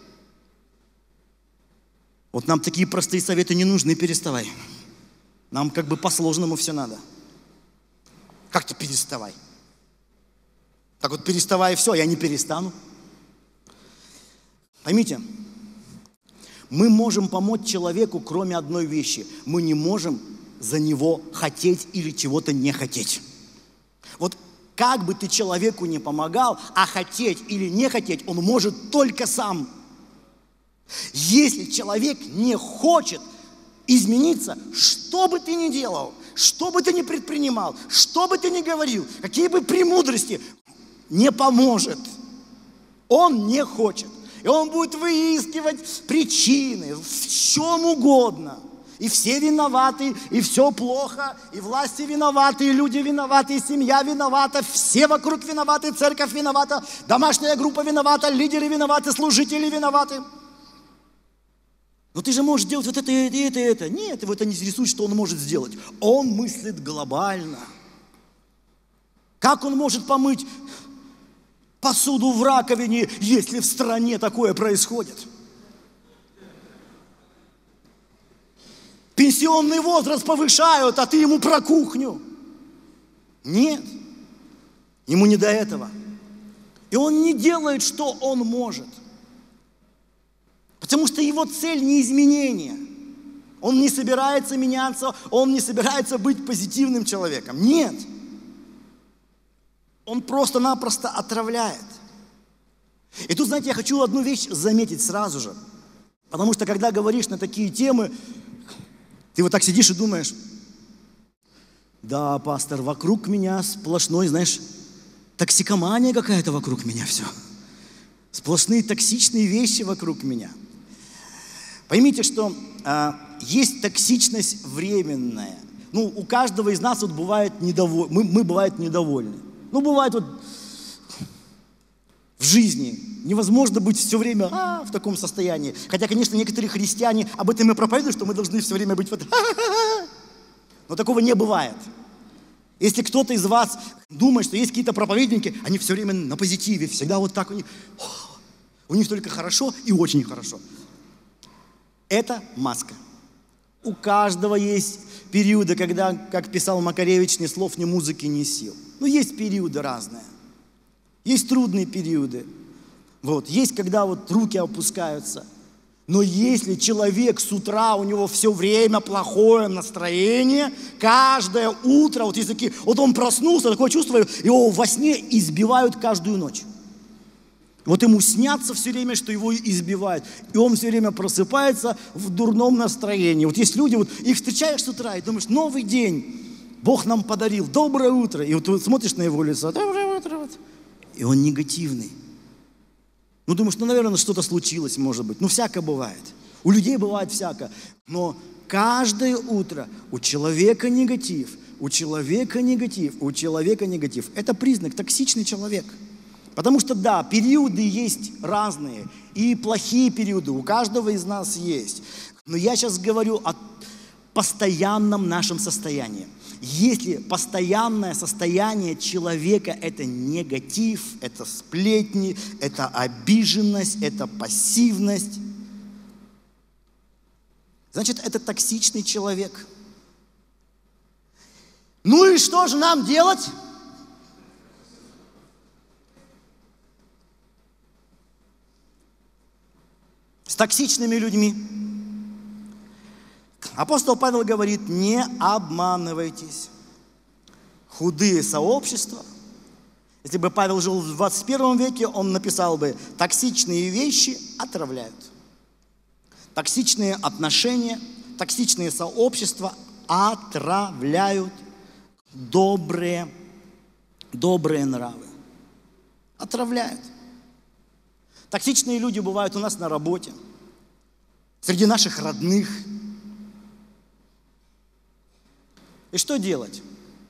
Вот нам такие простые советы не нужны, переставай. Нам как бы по-сложному все надо. Как-то переставай. Так вот переставай и все, я не перестану. Поймите, мы можем помочь человеку, кроме одной вещи. Мы не можем за него хотеть или чего-то не хотеть. Вот как бы ты человеку не помогал, а хотеть или не хотеть, он может только сам. Если человек не хочет измениться, что бы ты ни делал, что бы ты ни предпринимал, что бы ты ни говорил, какие бы премудрости, не поможет. Он не хочет. И он будет выискивать причины в чем угодно. И все виноваты, и все плохо, и власти виноваты, и люди виноваты, и семья виновата, все вокруг виноваты, церковь виновата, домашняя группа виновата, лидеры виноваты, служители виноваты. Но ты же можешь делать вот это, это, это, это. Нет, его это не интересует, что он может сделать. Он мыслит глобально. Как он может помыть посуду в раковине, если в стране такое происходит? Пенсионный возраст повышают, а ты ему про кухню. Нет, ему не до этого. И он не делает, что он может. Потому что его цель не изменение. Он не собирается меняться, он не собирается быть позитивным человеком. Нет. Он просто-напросто отравляет. И тут, знаете, я хочу одну вещь заметить сразу же. Потому что, когда говоришь на такие темы, ты вот так сидишь и думаешь, да, пастор, вокруг меня сплошной, знаешь, токсикомания какая-то вокруг меня все. Сплошные токсичные вещи вокруг меня. Поймите, что а, есть токсичность временная. Ну, у каждого из нас вот бывает недоволь... мы, мы бывает недовольны. Ну, бывает вот в жизни невозможно быть все время а, в таком состоянии. Хотя, конечно, некоторые христиане об этом и проповедуют, что мы должны все время быть вот а-ха-ха. Но такого не бывает. Если кто-то из вас думает, что есть какие-то проповедники, они все время на позитиве, всегда вот так у них, у них только хорошо и очень хорошо. Это маска. У каждого есть периоды, когда, как писал Макаревич, ни слов, ни музыки, ни сил. Ну, есть периоды разные. Есть трудные периоды. Вот. Есть, когда вот руки опускаются. Но если человек с утра, у него все время плохое настроение, каждое утро, вот, есть такие, вот он проснулся, такое чувство, его во сне избивают каждую ночь. Вот ему снятся все время, что его избивают. И он все время просыпается в дурном настроении. Вот есть люди, вот их встречаешь с утра и думаешь, новый день Бог нам подарил, доброе утро. И вот ты смотришь на его лицо, доброе утро. Вот. И он негативный. Ну, думаешь, ну, наверное, что-то случилось, может быть. Ну, всякое бывает. У людей бывает всякое. Но каждое утро у человека негатив, у человека негатив, у человека негатив. Это признак, токсичный человек. Потому что, да, периоды есть разные. И плохие периоды у каждого из нас есть. Но я сейчас говорю о постоянном нашем состоянии. Если постоянное состояние человека – это негатив, это сплетни, это обиженность, это пассивность, значит, это токсичный человек. Ну и что же нам делать? С токсичными людьми. Апостол Павел говорит, не обманывайтесь. Худые сообщества. Если бы Павел жил в двадцать первом веке, он написал бы, токсичные вещи отравляют. Токсичные отношения, токсичные сообщества отравляют добрые, добрые нравы. Отравляют. Токсичные люди бывают у нас на работе, среди наших родных. И что делать?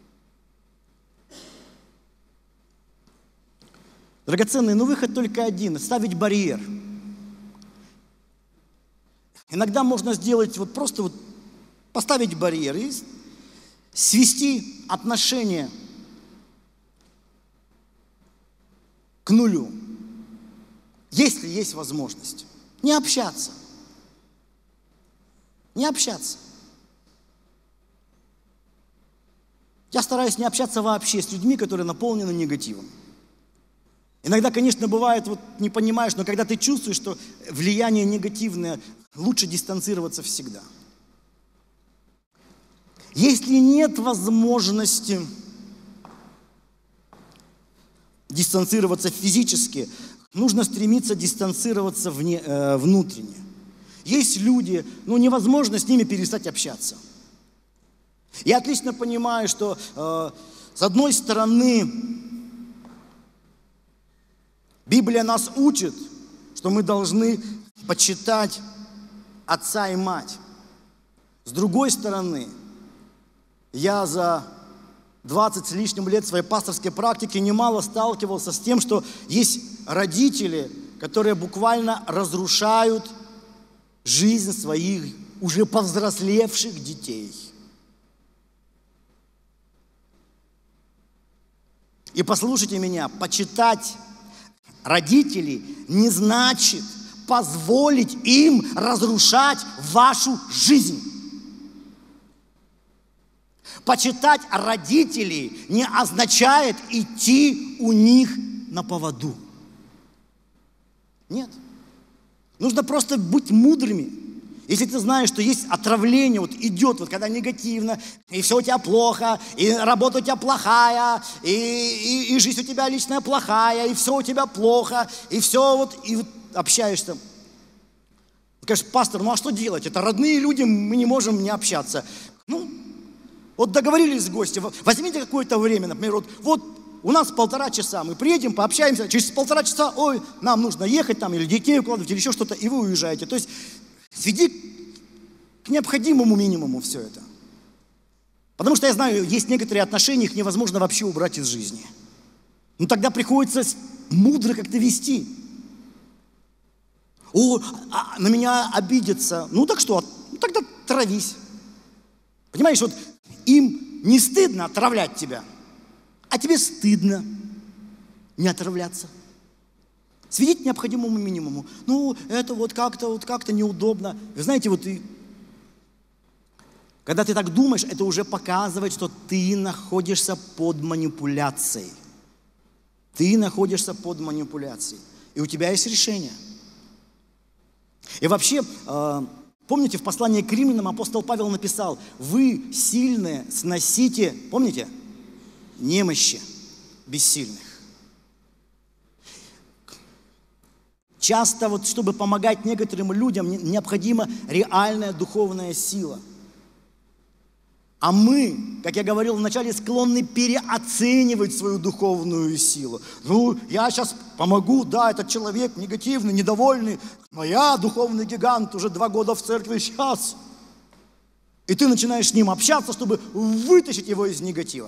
Драгоценный, ну выход только один – ставить барьер. Иногда можно сделать вот просто вот поставить барьер и свести отношения к нулю, если есть возможность. Не общаться. Не общаться. Я стараюсь не общаться вообще с людьми, которые наполнены негативом. Иногда, конечно, бывает, вот не понимаешь, но когда ты чувствуешь, что влияние негативное, лучше дистанцироваться всегда. Если нет возможности дистанцироваться физически, нужно стремиться дистанцироваться вне, э, внутренне. Есть люди, ну невозможно с ними перестать общаться. Я отлично понимаю, что э, с одной стороны Библия нас учит, что мы должны почитать отца и мать. С другой стороны, я за двадцать с лишним лет своей пасторской практики немало сталкивался с тем, что есть родители, которые буквально разрушают жизнь своих уже повзрослевших детей. И послушайте меня, почитать родителей не значит позволить им разрушать вашу жизнь. Почитать родителей не означает идти у них на поводу. Нет. Нужно просто быть мудрыми. Если ты знаешь, что есть отравление, вот идет, вот когда негативно, и все у тебя плохо, и работа у тебя плохая, и, и, и жизнь у тебя личная плохая, и все у тебя плохо, и все вот, и вот общаешься. Конечно, пастор, ну а что делать? Это родные люди, мы не можем не общаться. Ну, вот договорились с гостем, возьмите какое-то время, например, вот, вот у нас полтора часа, мы приедем, пообщаемся, через полтора часа, ой, нам нужно ехать там, или детей укладывать, или еще что-то, и вы уезжаете. То есть сведи к необходимому минимуму все это. Потому что я знаю, есть некоторые отношения, их невозможно вообще убрать из жизни. Ну тогда приходится мудро как-то вести. О, а, на меня обидятся. Ну так что, ну тогда травись. Понимаешь, вот им не стыдно отравлять тебя, а тебе стыдно не отравляться. Сведить к необходимому минимуму. Ну, это вот как-то вот как-то неудобно. Вы знаете, вот и когда ты так думаешь, это уже показывает, что ты находишься под манипуляцией. Ты находишься под манипуляцией. И у тебя есть решение. И вообще, помните, в послании к Римлянам апостол Павел написал: вы сильные, сносите, помните, немощи бессильных. Часто, вот, чтобы помогать некоторым людям, необходима реальная духовная сила. А мы, как я говорил вначале, склонны переоценивать свою духовную силу. Ну, я сейчас помогу, да, этот человек негативный, недовольный, но я духовный гигант, уже два года в церкви, сейчас. И ты начинаешь с ним общаться, чтобы вытащить его из негатива.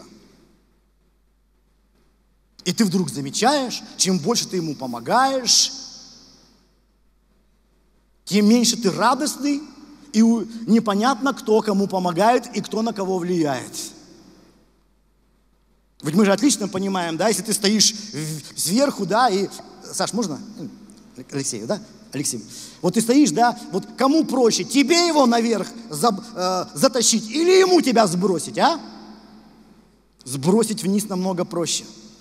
И ты вдруг замечаешь, чем больше ты ему помогаешь, тем меньше ты радостный, и непонятно, кто кому помогает и кто на кого влияет. Ведь мы же отлично понимаем, да, если ты стоишь сверху, да, и... Саш, можно? Алексею, да? Алексей. Вот ты стоишь, да, вот кому проще, тебе его наверх за, э, затащить или ему тебя сбросить, а? Сбросить вниз намного проще.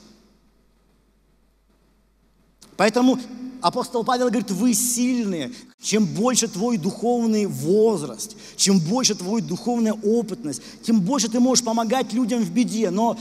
Поэтому апостол Павел говорит: вы сильные. Чем больше твой духовный возраст, чем больше твоя духовная опытность, тем больше ты можешь помогать людям в беде. Но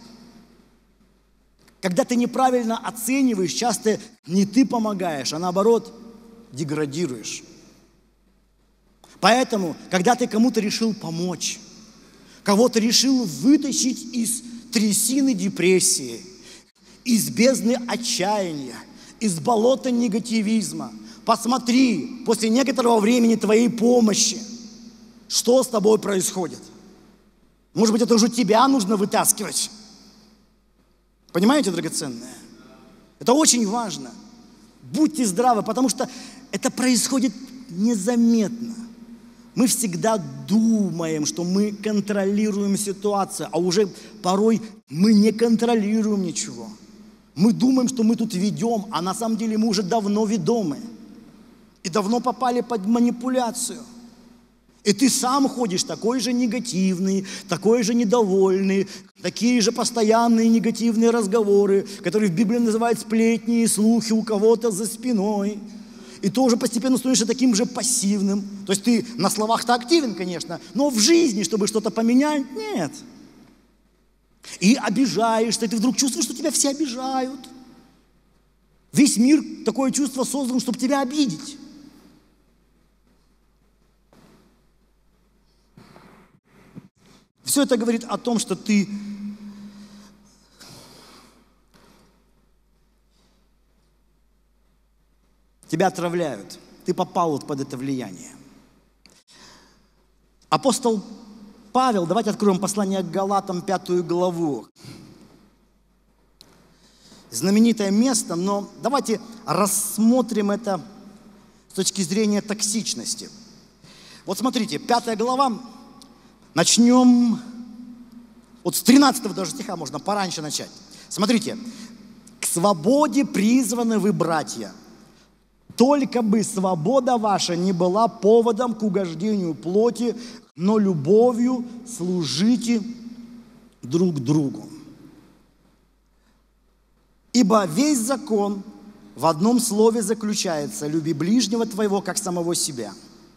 когда ты неправильно оцениваешь, часто не ты помогаешь, а наоборот деградируешь. Поэтому, когда ты кому-то решил помочь, кого-то решил вытащить из трясины депрессии, из бездны отчаяния, из болота негативизма, посмотри, после некоторого времени твоей помощи, что с тобой происходит. Может быть, это уже тебя нужно вытаскивать. Понимаете, драгоценное? Это очень важно. Будьте здравы, потому что это происходит незаметно. Мы всегда думаем, что мы контролируем ситуацию, а уже порой мы не контролируем ничего. Мы думаем, что мы тут ведем, а на самом деле мы уже давно ведомы. И давно попали под манипуляцию. И ты сам ходишь такой же негативный, такой же недовольный, такие же постоянные негативные разговоры, которые в Библии называют сплетни и слухи у кого-то за спиной. И тоже постепенно становишься таким же пассивным. То есть ты на словах-то активен, конечно, но в жизни, чтобы что-то поменять, нет. И обижаешься, и ты вдруг чувствуешь, что тебя все обижают. Весь мир, такое чувство создан, чтобы тебя обидеть. все это говорит о том, что ты тебя отравляют. Ты попал вот под это влияние. Апостол Павел, давайте откроем послание к Галатам, пятую главу. Знаменитое место, но давайте рассмотрим это с точки зрения токсичности. Вот смотрите, пятая глава, начнем вот с тринадцатого даже стиха, можно пораньше начать. Смотрите, к свободе призваны вы, братья, только бы свобода ваша не была поводом к угождению плоти, но любовью служите друг другу. Ибо весь закон в одном слове заключается: люби ближнего твоего, как самого себя.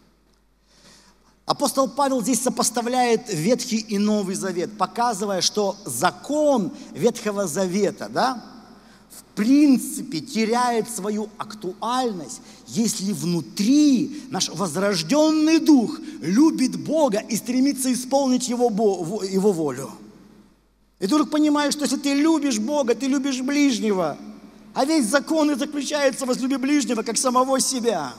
Апостол Павел здесь сопоставляет Ветхий и Новый Завет, показывая, что закон Ветхого Завета, да, в принципе теряет свою актуальность, если внутри наш возрожденный дух любит Бога и стремится исполнить Его, его волю. И ты вдруг понимаешь, что если ты любишь Бога, ты любишь ближнего, а весь закон и заключается в возлюби ближнего, как самого себя.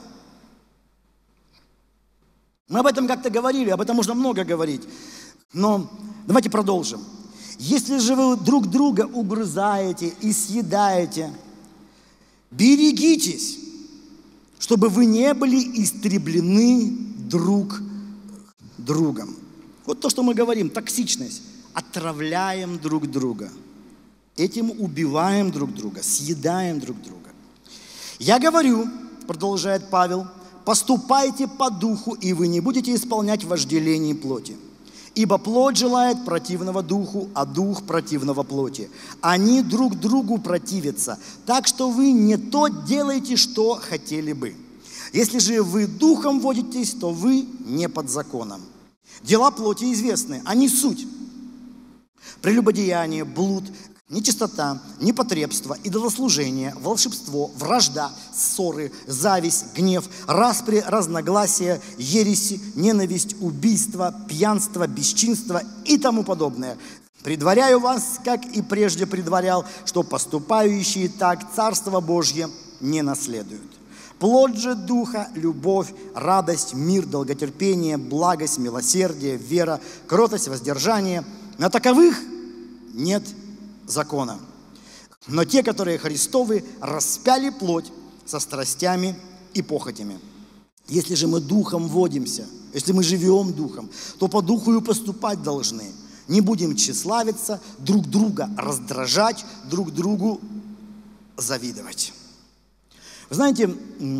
Мы об этом как-то говорили, об этом можно много говорить. Но давайте продолжим. Если же вы друг друга угрызаете и съедаете, берегитесь, чтобы вы не были истреблены друг другом. Вот то, что мы говорим, токсичность. Отравляем друг друга. Этим убиваем друг друга, съедаем друг друга. Я говорю, продолжает Павел, поступайте по духу, и вы не будете исполнять вожделение плоти. Ибо плоть желает противного духу, а дух противного плоти. Они друг другу противятся, так что вы не то делаете, что хотели бы. Если же вы духом водитесь, то вы не под законом. Дела плоти известны, они суть: прелюбодеяние, блуд, нечистота, непотребство, идолослужение, волшебство, вражда, ссоры, зависть, гнев, распри, разногласия, ереси, ненависть, убийство, пьянство, бесчинство и тому подобное. Предваряю вас, как и прежде предварял, что поступающие так Царство Божье не наследуют. Плод же Духа – любовь, радость, мир, долготерпение, благость, милосердие, вера, кротость, воздержание. На таковых нет закона. Но те, которые Христовы, распяли плоть со страстями и похотями. Если же мы духом водимся, если мы живем духом, то по духу и поступать должны. Не будем тщеславиться, друг друга раздражать, друг другу завидовать. Вы знаете,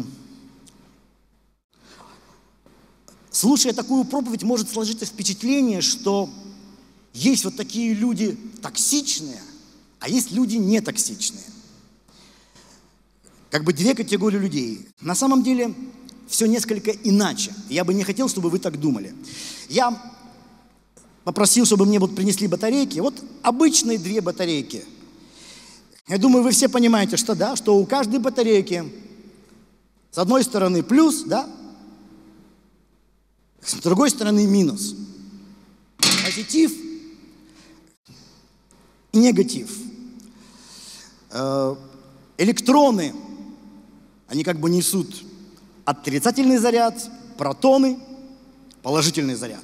слушая такую проповедь, может сложиться впечатление, что есть вот такие люди токсичные, а есть люди нетоксичные. Как бы две категории людей. На самом деле все несколько иначе. Я бы не хотел, чтобы вы так думали. Я попросил, чтобы мне вот принесли батарейки. Вот обычные две батарейки. Я думаю, вы все понимаете, что да, что у каждой батарейки с одной стороны плюс, да, с другой стороны минус. Позитив и негатив. Электроны, они как бы несут отрицательный заряд, протоны, положительный заряд.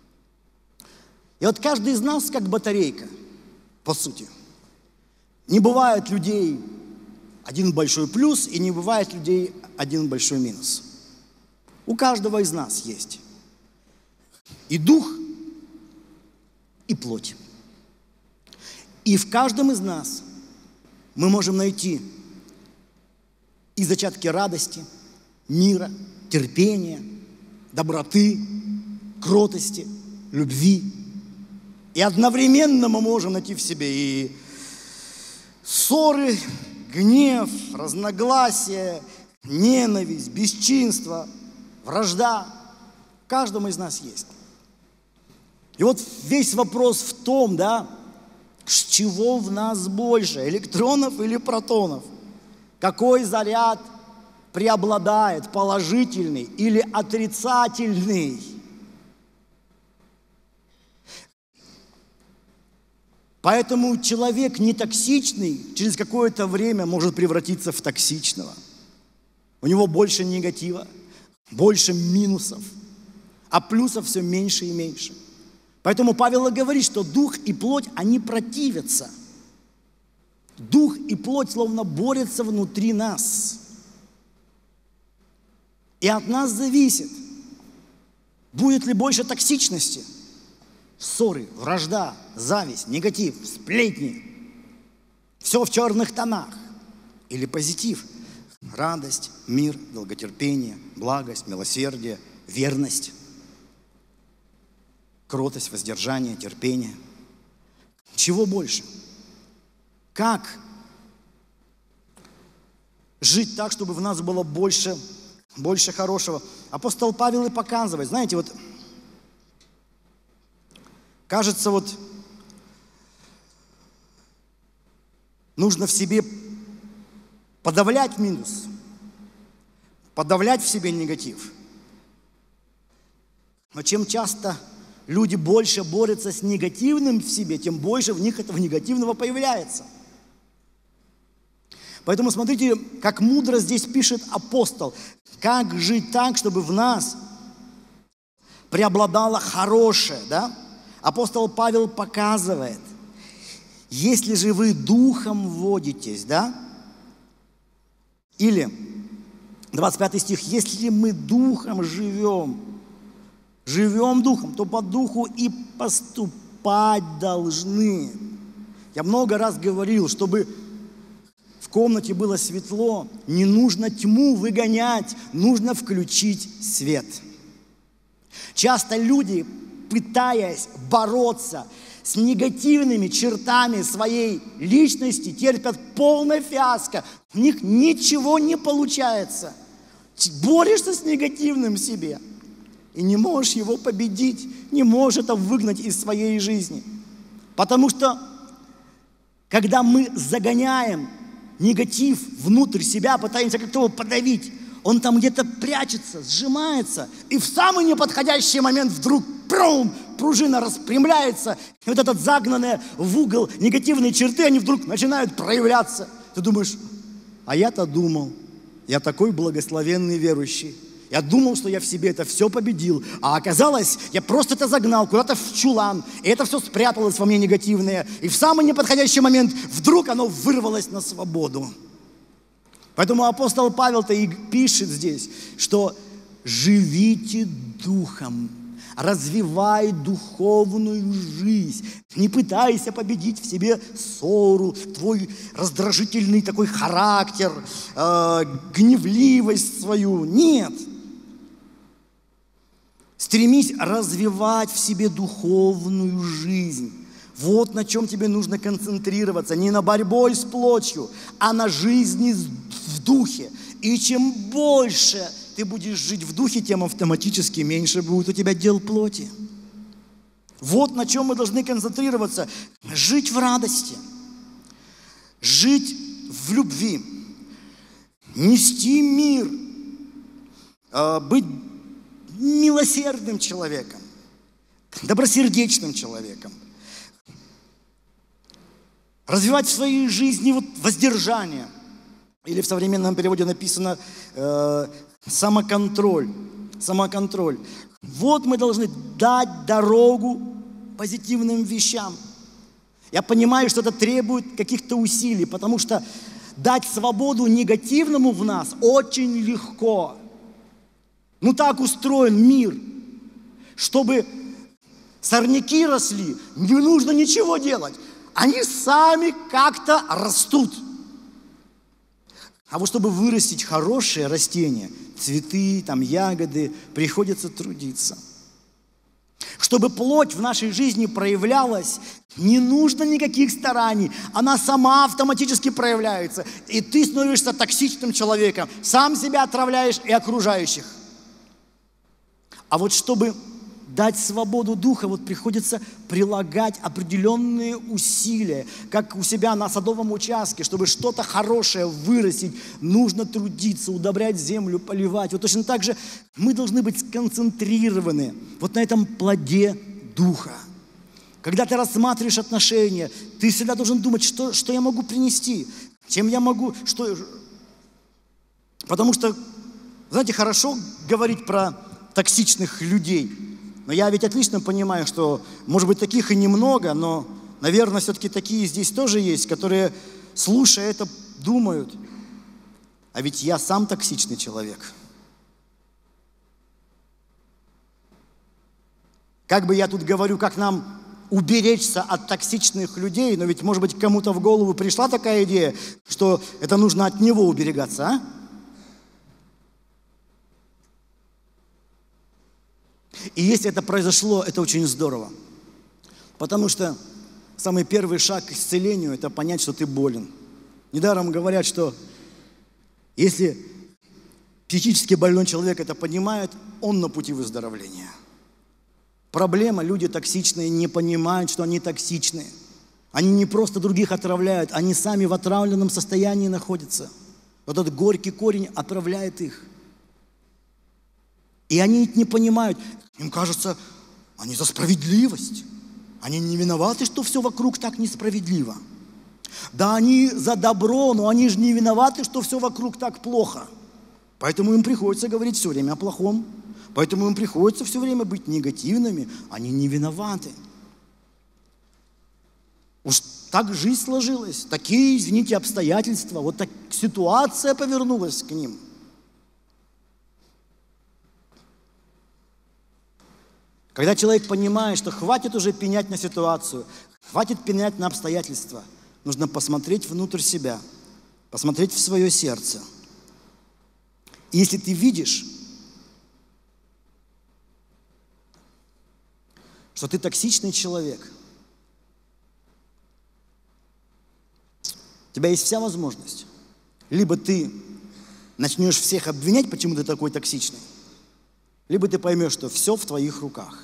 И вот каждый из нас как батарейка, по сути. Не бывает людей один большой плюс, и не бывает людей один большой минус. У каждого из нас есть и дух, и плоть. И в каждом из нас мы можем найти и зачатки радости, мира, терпения, доброты, кротости, любви. И одновременно мы можем найти в себе и ссоры, гнев, разногласия, ненависть, бесчинство, вражда. В каждом из нас есть. И вот весь вопрос в том, да, с чего в нас больше, электронов или протонов? Какой заряд преобладает, положительный или отрицательный? Поэтому человек нетоксичный через какое-то время может превратиться в токсичного. У него больше негатива, больше минусов, а плюсов все меньше и меньше. Поэтому Павел и говорит, что дух и плоть, они противятся. Дух и плоть словно борются внутри нас. И от нас зависит, будет ли больше токсичности, ссоры, вражда, зависть, негатив, сплетни. Все в черных тонах. Или позитив, радость, мир, долготерпение, благость, милосердие, верность, кротость, воздержание, терпение. Чего больше? Как жить так, чтобы в нас было больше, больше хорошего? Апостол Павел и показывает. Знаете, вот кажется, вот нужно в себе подавлять минус, подавлять в себе негатив. Но чем часто люди больше борются с негативным в себе, тем больше в них этого негативного появляется. Поэтому смотрите, как мудро здесь пишет апостол. Как жить так, чтобы в нас преобладало хорошее, да? Апостол Павел показывает, если же вы духом водитесь, да? Или, двадцать пятый стих, если мы духом живем, живем духом, то по духу и поступать должны. Я много раз говорил, чтобы в комнате было светло, не нужно тьму выгонять, нужно включить свет. Часто люди, пытаясь бороться с негативными чертами своей личности, терпят полное фиаско. У них ничего не получается. Борешься с негативным в себе и не можешь его победить, не можешь это выгнать из своей жизни. Потому что, когда мы загоняем негатив внутрь себя, пытаемся как-то его подавить, он там где-то прячется, сжимается, и в самый неподходящий момент вдруг прум, пружина распрямляется, и вот этот загнанные в угол негативные черты, они вдруг начинают проявляться. Ты думаешь, а я-то думал, я такой благословенный верующий, я думал, что я в себе это все победил, а оказалось, я просто это загнал куда-то в чулан, и это все спряталось во мне негативное, и в самый неподходящий момент вдруг оно вырвалось на свободу. Поэтому апостол Павел-то и пишет здесь, что живите духом, развивай духовную жизнь, не пытайся победить в себе ссору, твой раздражительный такой характер, э, гневливость свою. Нет. Стремись развивать в себе духовную жизнь. Вот на чем тебе нужно концентрироваться. Не на борьбе с плотью, а на жизни в духе. И чем больше ты будешь жить в духе, тем автоматически меньше будет у тебя дел плоти. Вот на чем мы должны концентрироваться. Жить в радости, жить в любви, нести мир, быть милосердным человеком, добросердечным человеком. Развивать в своей жизни вот воздержание. Или в современном переводе написано э, самоконтроль. Самоконтроль. Вот мы должны дать дорогу позитивным вещам. Я понимаю, что это требует каких-то усилий, потому что дать свободу негативному в нас очень легко. Ну так устроен мир, чтобы сорняки росли, не нужно ничего делать. Они сами как-то растут. А вот чтобы вырастить хорошее растение, цветы, там, ягоды, приходится трудиться. Чтобы плоть в нашей жизни проявлялась, не нужно никаких стараний. Она сама автоматически проявляется. И ты становишься токсичным человеком. Сам себя отравляешь и окружающих. А вот чтобы дать свободу духа, вот приходится прилагать определенные усилия, как у себя на садовом участке, чтобы что-то хорошее вырастить, нужно трудиться, удобрять землю, поливать. Вот точно так же мы должны быть сконцентрированы вот на этом плоде духа. Когда ты рассматриваешь отношения, ты всегда должен думать, что, что я могу принести, чем я могу, что... Потому что, знаете, хорошо говорить про токсичных людей, но я ведь отлично понимаю, что, может быть, таких и немного, но, наверное, все-таки такие здесь тоже есть, которые, слушая это, думают, а ведь я сам токсичный человек. Как бы я тут говорю, как нам уберечься от токсичных людей, но ведь, может быть, кому-то в голову пришла такая идея, что это нужно от него уберегаться, а? И если это произошло, это очень здорово. Потому что самый первый шаг к исцелению – это понять, что ты болен. Недаром говорят, что если психически больной человек это понимает, он на пути выздоровления. Проблема, люди токсичные не понимают, что они токсичные. Они не просто других отравляют, они сами в отравленном состоянии находятся. Вот этот горький корень отравляет их. И они не понимают. Им кажется, они за справедливость. Они не виноваты, что все вокруг так несправедливо. Да, они за добро, но они же не виноваты, что все вокруг так плохо. Поэтому им приходится говорить все время о плохом. Поэтому им приходится все время быть негативными. Они не виноваты. Уж так жизнь сложилась. Такие, извините, обстоятельства. Вот так ситуация повернулась к ним. Когда человек понимает, что хватит уже пенять на ситуацию, хватит пенять на обстоятельства, нужно посмотреть внутрь себя, посмотреть в свое сердце. И если ты видишь, что ты токсичный человек, у тебя есть вся возможность. Либо ты начнешь всех обвинять, почему ты такой токсичный, либо ты поймешь, что все в твоих руках.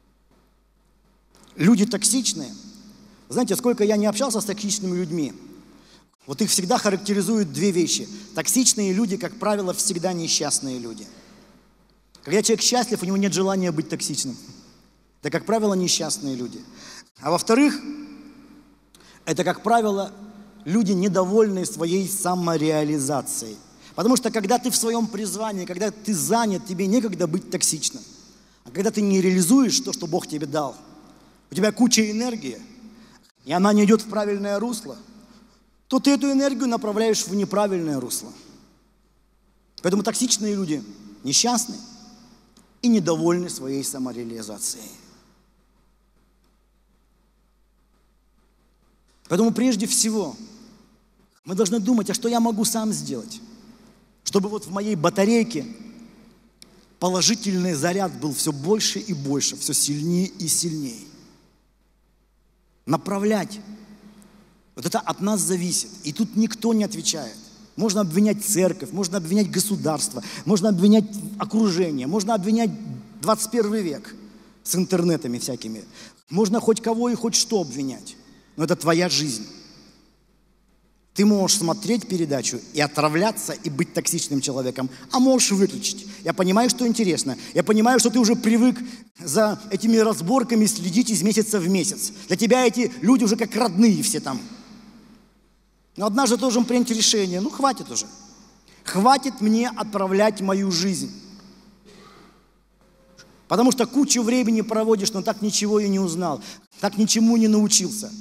Люди токсичные. Знаете, сколько я не общался с токсичными людьми, вот их всегда характеризуют две вещи. Токсичные люди, как правило, всегда несчастные люди. Когда человек счастлив, у него нет желания быть токсичным. Это, как правило, несчастные люди. А во-вторых, это, как правило, люди, недовольные своей самореализацией. Потому что, когда ты в своем призвании, когда ты занят, тебе некогда быть токсичным. А когда ты не реализуешь то, что Бог тебе дал, у тебя куча энергии, и она не идет в правильное русло, то ты эту энергию направляешь в неправильное русло. Поэтому токсичные люди несчастны и недовольны своей самореализацией. Поэтому прежде всего мы должны думать, а что я могу сам сделать, чтобы вот в моей батарейке положительный заряд был все больше и больше, все сильнее и сильнее. Направлять. Вот это от нас зависит. И тут никто не отвечает. Можно обвинять церковь, можно обвинять государство, можно обвинять окружение, можно обвинять двадцать первый век с интернетами всякими. Можно хоть кого и хоть что обвинять. Но это твоя жизнь. Ты можешь смотреть передачу и отравляться, и быть токсичным человеком, а можешь выключить. Я понимаю, что интересно. Я понимаю, что ты уже привык за этими разборками следить из месяца в месяц. Для тебя эти люди уже как родные все там. Но однажды ты должен принять решение. Ну, хватит уже. Хватит мне отправлять мою жизнь. Потому что кучу времени проводишь, но так ничего и не узнал. Так ничему не научился.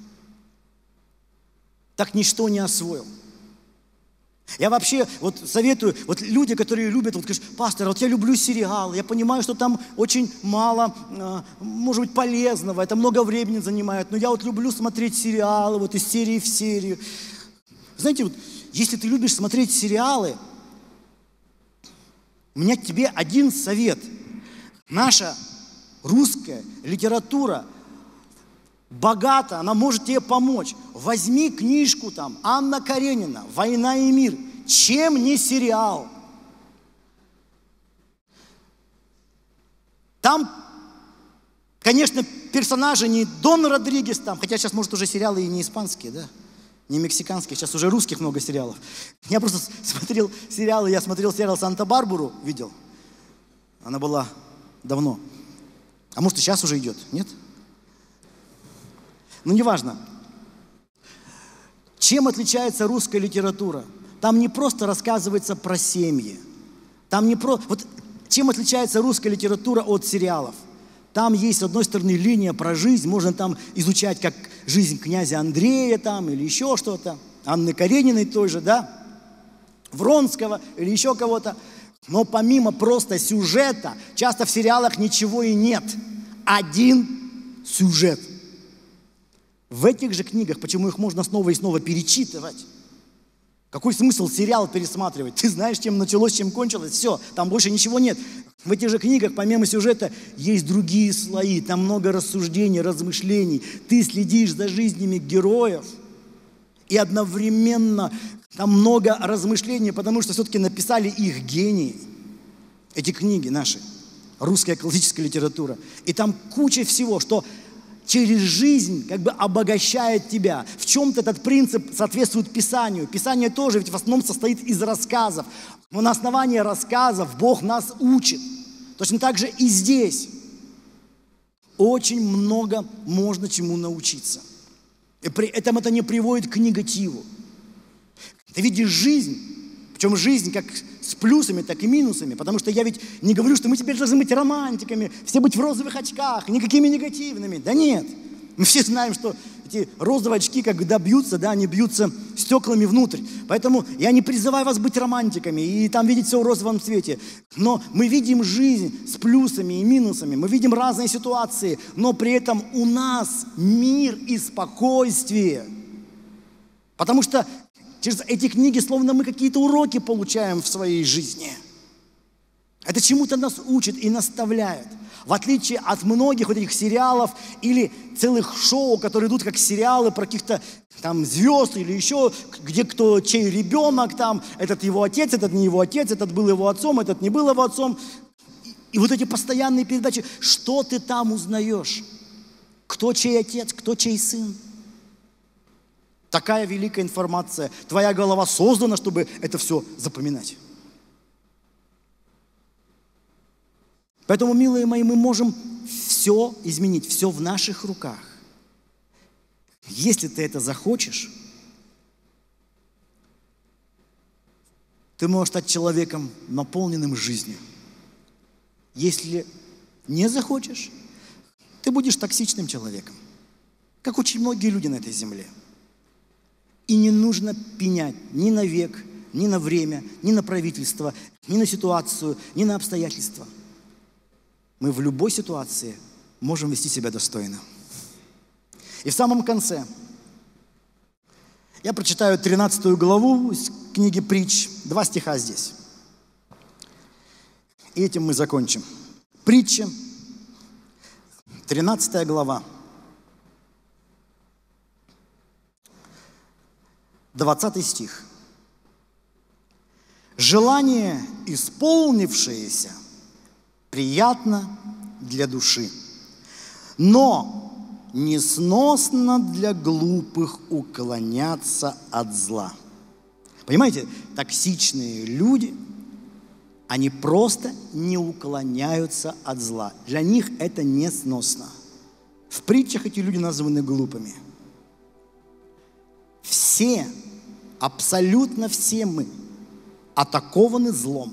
Так ничто не освоил. Я вообще вот советую, вот люди, которые любят, вот говорят, пастор, вот я люблю сериалы, я понимаю, что там очень мало, может быть, полезного, это много времени занимает, но я вот люблю смотреть сериалы, вот из серии в серию. Знаете, вот если ты любишь смотреть сериалы, у меня к тебе один совет. Наша русская литература богата, она может тебе помочь. Возьми книжку там, Анна Каренина, «Война и мир». Чем не сериал? Там, конечно, персонажи не Дон Родригес там, хотя сейчас, может, уже сериалы и не испанские, да? Не мексиканские, сейчас уже русских много сериалов. Я просто смотрел сериалы, я смотрел сериал «Санта-Барбару», видел. Она была давно. А может, и сейчас уже идет, нет? Ну, неважно. Чем отличается русская литература? Там не просто рассказывается про семьи. Там не про... Вот чем отличается русская литература от сериалов? Там есть, с одной стороны, линия про жизнь. Можно там изучать, как жизнь князя Андрея там, или еще что-то. Анны Карениной той же, да? Вронского или еще кого-то. Но помимо просто сюжета, часто в сериалах ничего и нет. Один сюжет. В этих же книгах, почему их можно снова и снова перечитывать? Какой смысл сериал пересматривать? Ты знаешь, чем началось, чем кончилось, все, там больше ничего нет. В этих же книгах, помимо сюжета, есть другие слои, там много рассуждений, размышлений. Ты следишь за жизнями героев, и одновременно там много размышлений, потому что все-таки написали их гении. Эти книги наши, русская классическая литература. И там куча всего, что через жизнь как бы обогащает тебя. В чем-то этот принцип соответствует Писанию. Писание тоже ведь в основном состоит из рассказов. Но на основании рассказов Бог нас учит. Точно так же и здесь. Очень много можно чему научиться. И при этом это не приводит к негативу. Ты видишь жизнь, причем жизнь как с плюсами, так и минусами. Потому что я ведь не говорю, что мы теперь должны быть романтиками, все быть в розовых очках, никакими негативными. Да нет. Мы все знаем, что эти розовые очки, когда бьются, да, они бьются стеклами внутрь. Поэтому я не призываю вас быть романтиками и там видеть все в розовом цвете. Но мы видим жизнь с плюсами и минусами. Мы видим разные ситуации, но при этом у нас мир и спокойствие. Потому что через эти книги словно мы какие-то уроки получаем в своей жизни. Это чему-то нас учит и наставляет. В отличие от многих вот этих сериалов или целых шоу, которые идут как сериалы про каких-то там звезд или еще, где кто, чей ребенок там, этот его отец, этот не его отец, этот был его отцом, этот не был его отцом. И, и вот эти постоянные передачи, что ты там узнаешь? Кто чей отец, кто чей сын? Такая великая информация. Твоя голова создана, чтобы это все запоминать. Поэтому, милые мои, мы можем все изменить, все в наших руках. Если ты это захочешь, ты можешь стать человеком, наполненным жизнью. Если не захочешь, ты будешь токсичным человеком, как очень многие люди на этой земле. И не нужно пенять ни на век, ни на время, ни на правительство, ни на ситуацию, ни на обстоятельства. Мы в любой ситуации можем вести себя достойно. И в самом конце я прочитаю тринадцатую главу из книги «Притч», два стиха здесь. И этим мы закончим. Притча, тринадцатая глава, двадцатый стих. «Желание, исполнившееся, приятно для души, но несносно для глупых уклоняться от зла». Понимаете, токсичные люди, они просто не уклоняются от зла. Для них это несносно. В притчах эти люди названы глупыми. Все, абсолютно все мы атакованы злом.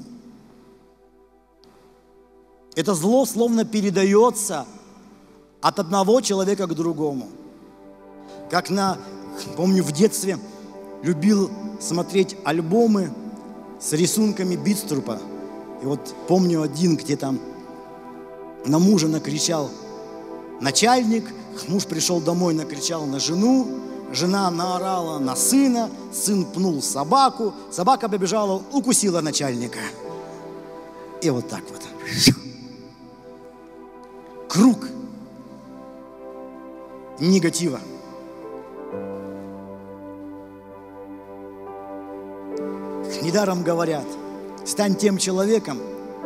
Это зло словно передается от одного человека к другому. Как на, помню, в детстве любил смотреть альбомы с рисунками Битструпа. И вот помню один, где там на мужа накричал начальник, муж пришел домой, накричал на жену, жена наорала на сына, сын пнул собаку, собака побежала, укусила начальника. И вот так вот. Круг негатива. Недаром говорят, стань тем человеком,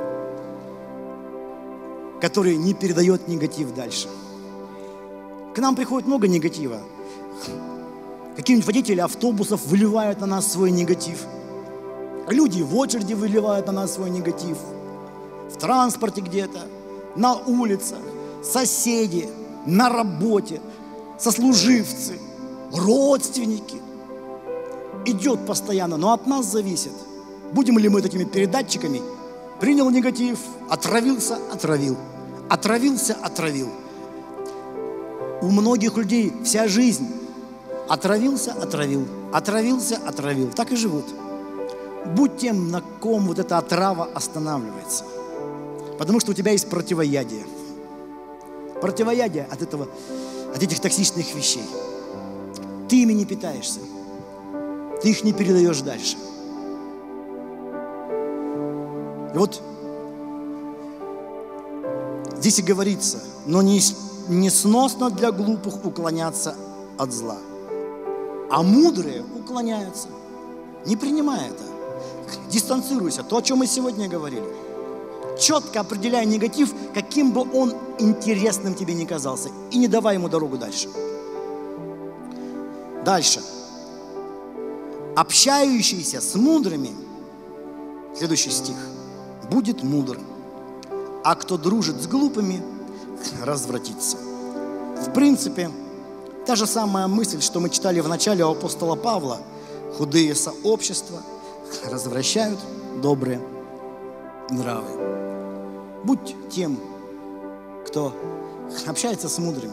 который не передает негатив дальше. К нам приходит много негатива. Какие-нибудь водители автобусов выливают на нас свой негатив. Люди в очереди выливают на нас свой негатив. В транспорте где-то, на улицах, соседи, на работе. сослуживцы, родственники. Идет постоянно, но от нас зависит, будем ли мы такими передатчиками. Принял негатив, отравился, отравил, отравился, отравил. У многих людей вся жизнь отравился, отравил, отравился, отравил. Так и живут. Будь тем, на ком вот эта отрава останавливается. Потому что у тебя есть противоядие. Противоядие от этого, от этих токсичных вещей. Ты ими не питаешься. Ты их не передаешь дальше. И вот здесь и говорится, но не, не сносно для глупых уклоняться от зла. А мудрые уклоняются. Не принимай это. Дистанцируйся. То, о чем мы сегодня говорили. Четко определяй негатив, каким бы он интересным тебе ни казался. И не давай ему дорогу дальше. Дальше. Общающийся с мудрыми, следующий стих, будет мудр, а кто дружит с глупыми, развратится. В принципе, та же самая мысль, что мы читали в начале у апостола Павла. Худые сообщества развращают добрые нравы. Будь тем, кто общается с мудрыми.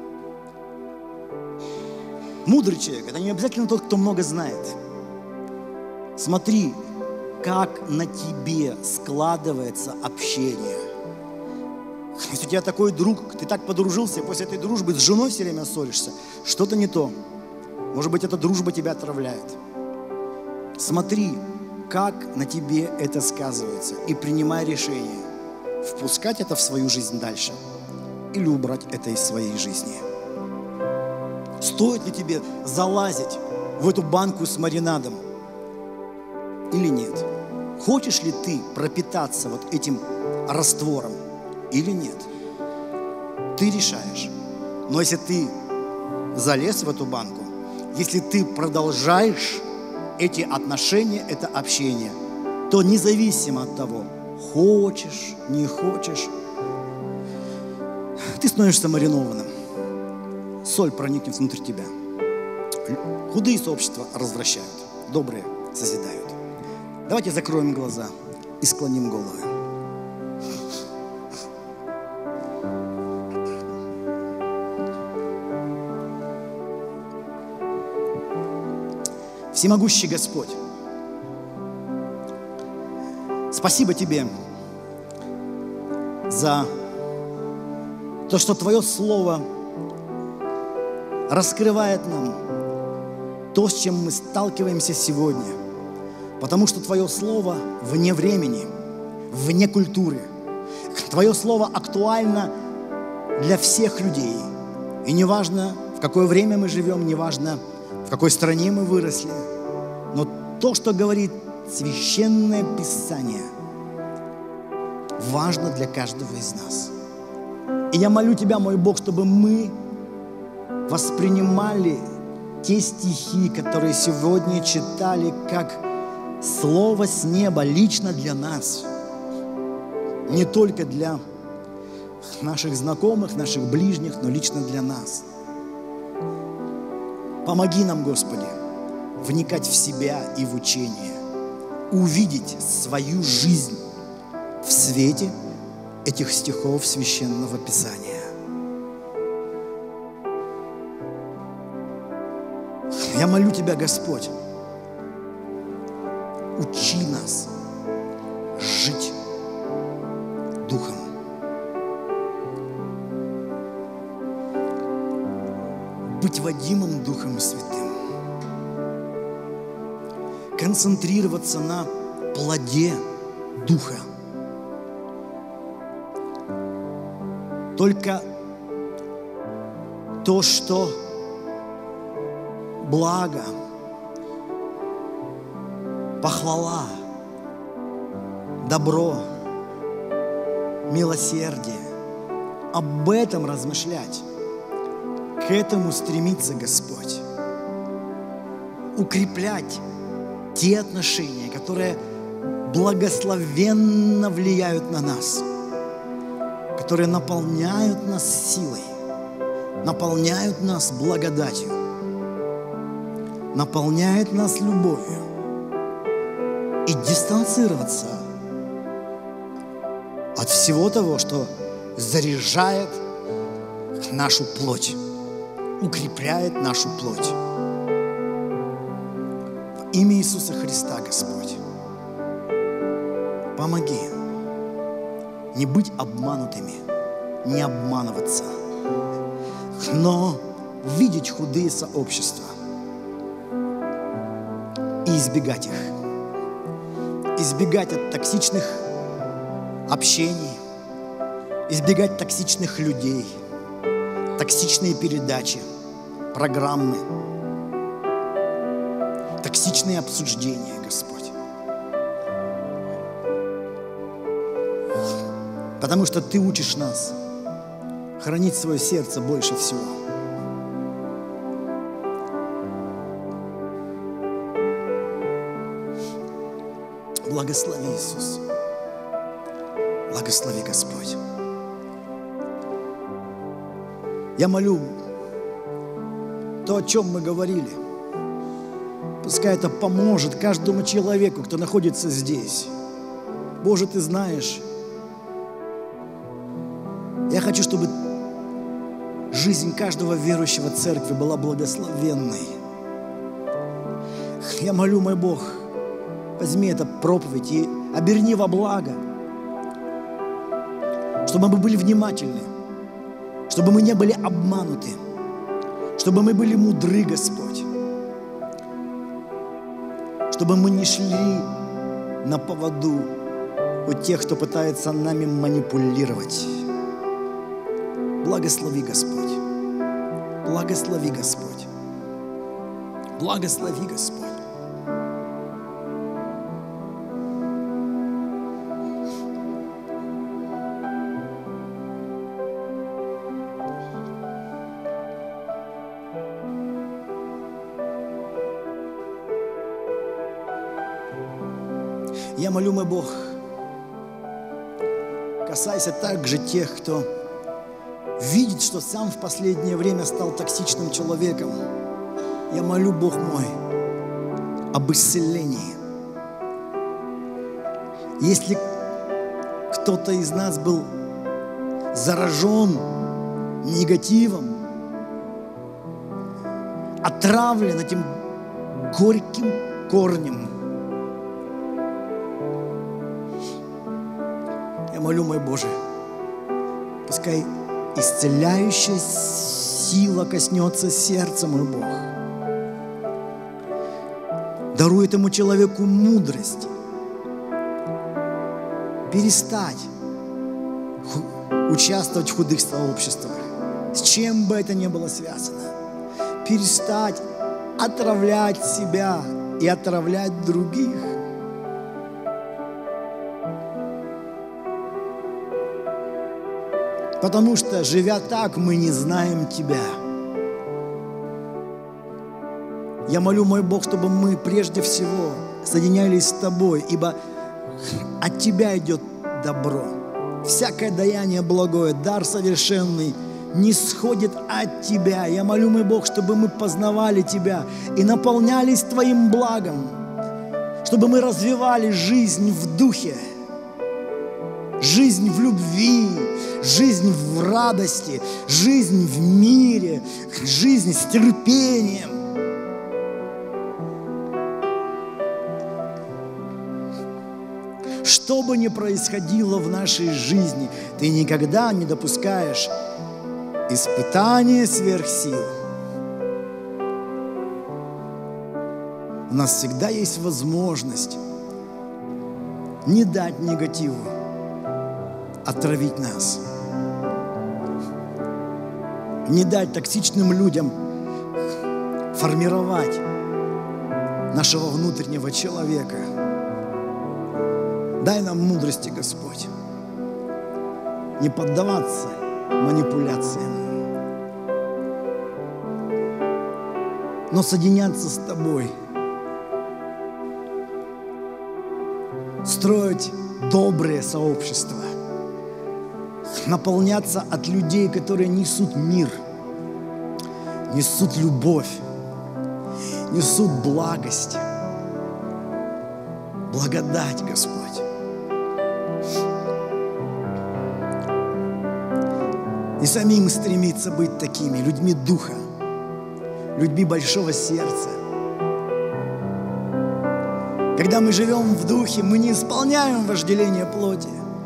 Мудрый человек – это не обязательно тот, кто много знает. Смотри, как на тебе складывается общение. Если у тебя такой друг, ты так подружился, и после этой дружбы с женой все время ссоришься, что-то не то. Может быть, эта дружба тебя отравляет. Смотри, как на тебе это сказывается, и принимай решение, впускать это в свою жизнь дальше или убрать это из своей жизни. Стоит ли тебе залазить в эту банку с маринадом или нет? Хочешь ли ты пропитаться вот этим раствором или нет? Ты решаешь. Но если ты залез в эту банку, если ты продолжаешь эти отношения, это общение, то независимо от того, хочешь, не хочешь, ты становишься маринованным. Соль проникнет внутрь тебя. Худые сообщества развращают, добрые созидают. Давайте закроем глаза и склоним головы. Всемогущий Господь, спасибо Тебе за то, что Твое Слово раскрывает нам то, с чем мы сталкиваемся сегодня. Потому что Твое Слово вне времени, вне культуры. Твое Слово актуально для всех людей. И неважно, в какое время мы живем, неважно, в какой стране мы выросли. Но то, что говорит Священное Писание, важно для каждого из нас. И я молю Тебя, мой Бог, чтобы мы воспринимали те стихи, которые сегодня читали, как слово с неба лично для нас. Не только для наших знакомых, наших ближних, но лично для нас. Помоги нам, Господи, вникать в себя и в учение, увидеть свою жизнь в свете этих стихов Священного Писания. Я молю Тебя, Господь, учи нас жить Духом. Быть водимым Духом Святым. Концентрироваться на плоде Духа. Только то, что благо, похвала, добро, милосердие. Об этом размышлять. К этому стремиться, Господь. Укреплять те отношения, которые благословенно влияют на нас, которые наполняют нас силой, наполняют нас благодатью, наполняют нас любовью, и дистанцироваться от всего того, что заряжает нашу плоть, укрепляет нашу плоть. В имя Иисуса Христа, Господь, помоги не быть обманутыми, не обманываться, но видеть худые сообщества и избегать их. Избегать от токсичных общений, избегать токсичных людей, токсичные передачи, программы, токсичные обсуждения, Господь. Потому что Ты учишь нас хранить свое сердце больше всего. Благослови, Иисус. Благослови, Господь. Я молю, то, о чем мы говорили, пускай это поможет каждому человеку, кто находится здесь. Боже, Ты знаешь, я хочу, чтобы жизнь каждого верующего в церкви была благословенной. Я молю, мой Бог, возьми эту проповедь и оберни во благо, чтобы мы были внимательны, чтобы мы не были обмануты, чтобы мы были мудры, Господь, чтобы мы не шли на поводу у тех, кто пытается нами манипулировать. Благослови, Господь, благослови, Господь, благослови, Господь. Я молю, мой Бог, касайся также тех, кто видит, что сам в последнее время стал токсичным человеком. Я молю, Бог мой, об исцелении. Если кто-то из нас был заражен негативом, отравлен этим горьким корнем, я молю, мой Боже, пускай исцеляющая сила коснется сердца, мой Бог. Даруй этому человеку мудрость перестать участвовать в худых сообществах, с чем бы это ни было связано. Перестать отравлять себя и отравлять других. Потому что, живя так, мы не знаем Тебя. Я молю, мой Бог, чтобы мы прежде всего соединялись с Тобой, ибо от Тебя идет добро. Всякое даяние благое, дар совершенный не сходит от Тебя. Я молю, мой Бог, чтобы мы познавали Тебя и наполнялись Твоим благом, чтобы мы развивали жизнь в духе, жизнь в любви, жизнь в радости, жизнь в мире, жизнь с терпением. Что бы ни происходило в нашей жизни, Ты никогда не допускаешь испытания сверх сил. У нас всегда есть возможность не дать негативу отравить нас, не дать токсичным людям формировать нашего внутреннего человека. Дай нам мудрости, Господь, не поддаваться манипуляциям, но соединяться с Тобой, строить добрые сообщества, наполняться от людей, которые несут мир, несут любовь, несут благость, благодать, Господь. И самим стремиться быть такими, людьми духа, людьми большого сердца. Когда мы живем в духе, мы не исполняем вожделение плоти.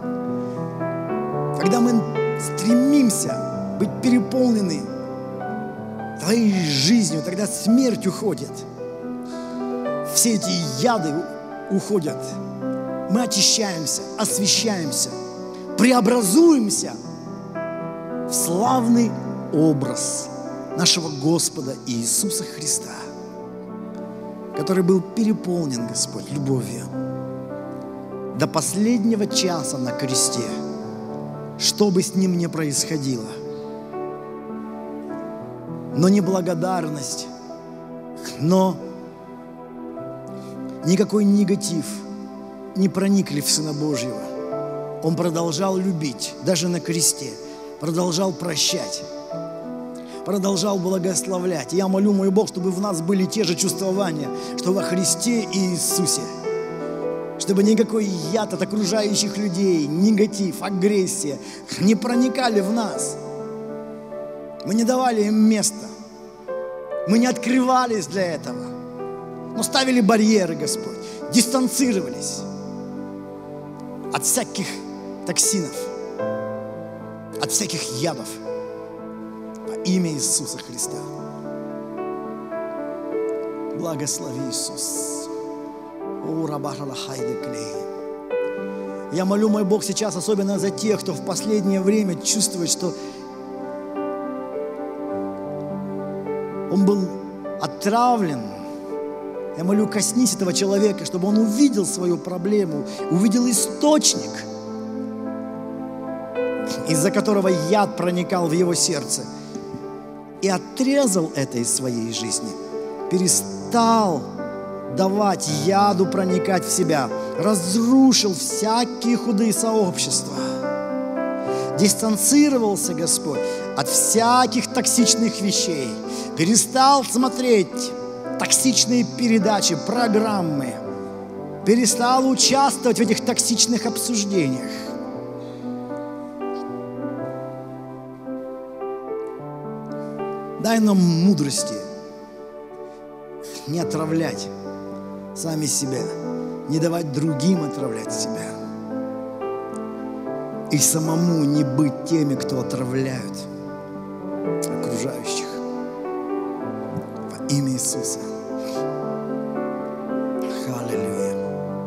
Когда мы стремимся быть переполнены Твоей жизнью, тогда смерть уходит. Все эти яды уходят. Мы очищаемся, освящаемся, преобразуемся в славный образ нашего Господа Иисуса Христа, который был переполнен, Господь, любовью до последнего часа на кресте, что бы с Ним ни происходило. Но не благодарность, но никакой негатив не проникли в Сына Божьего. Он продолжал любить, даже на кресте, продолжал прощать, продолжал благословлять. И я молю, мой Бог, чтобы в нас были те же чувствования, что во Христе Иисусе. Чтобы никакой яд от окружающих людей, негатив, агрессия не проникали в нас. Мы не давали им места. Мы не открывались для этого. Но ставили барьеры, Господь. Дистанцировались от всяких токсинов, от всяких ядов. Во имя Иисуса Христа. Благослови, Иисус. Я молю, мой Бог, сейчас особенно за тех, кто в последнее время чувствует, что он был отравлен. Я молю, коснись этого человека, чтобы он увидел свою проблему, увидел источник, из-за которого яд проникал в его сердце, и отрезал это из своей жизни, перестал давать яду проникать в себя, разрушил всякие худые сообщества, дистанцировался, Господь, от всяких токсичных вещей, перестал смотреть токсичные передачи, программы, перестал участвовать в этих токсичных обсуждениях. Дай нам мудрости не отравлять сами себя, не давать другим отравлять себя. И самому не быть теми, кто отравляют окружающих. Во имя Иисуса. Аллилуйя.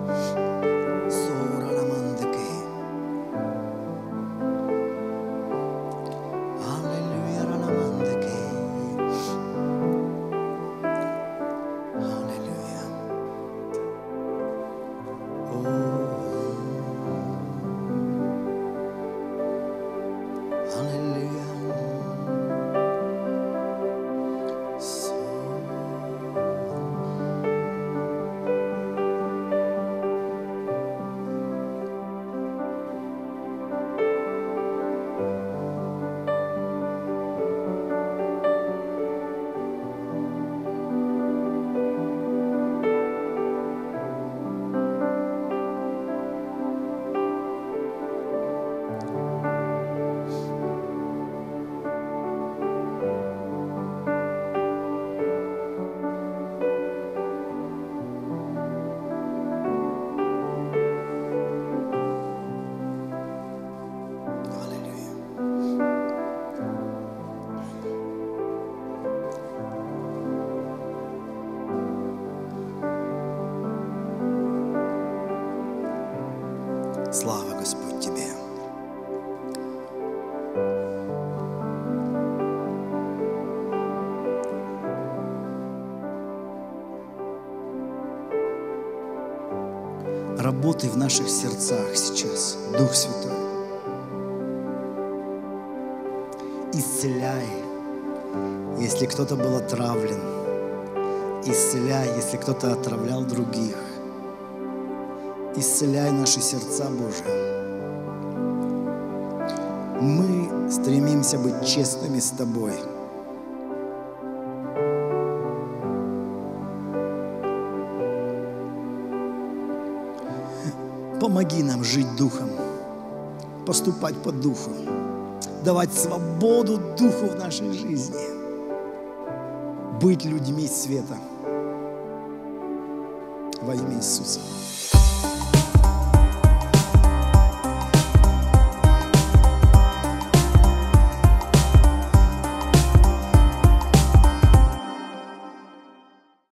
Слава, Господь, Тебе. Работай в наших сердцах сейчас, Дух Святой. Исцеляй, если кто-то был отравлен. Исцеляй, если кто-то отравлял других. Исцеляй наши сердца, Боже. Мы стремимся быть честными с Тобой. Помоги нам жить Духом, поступать по Духу, давать свободу Духу в нашей жизни, быть людьми света во имя Иисуса.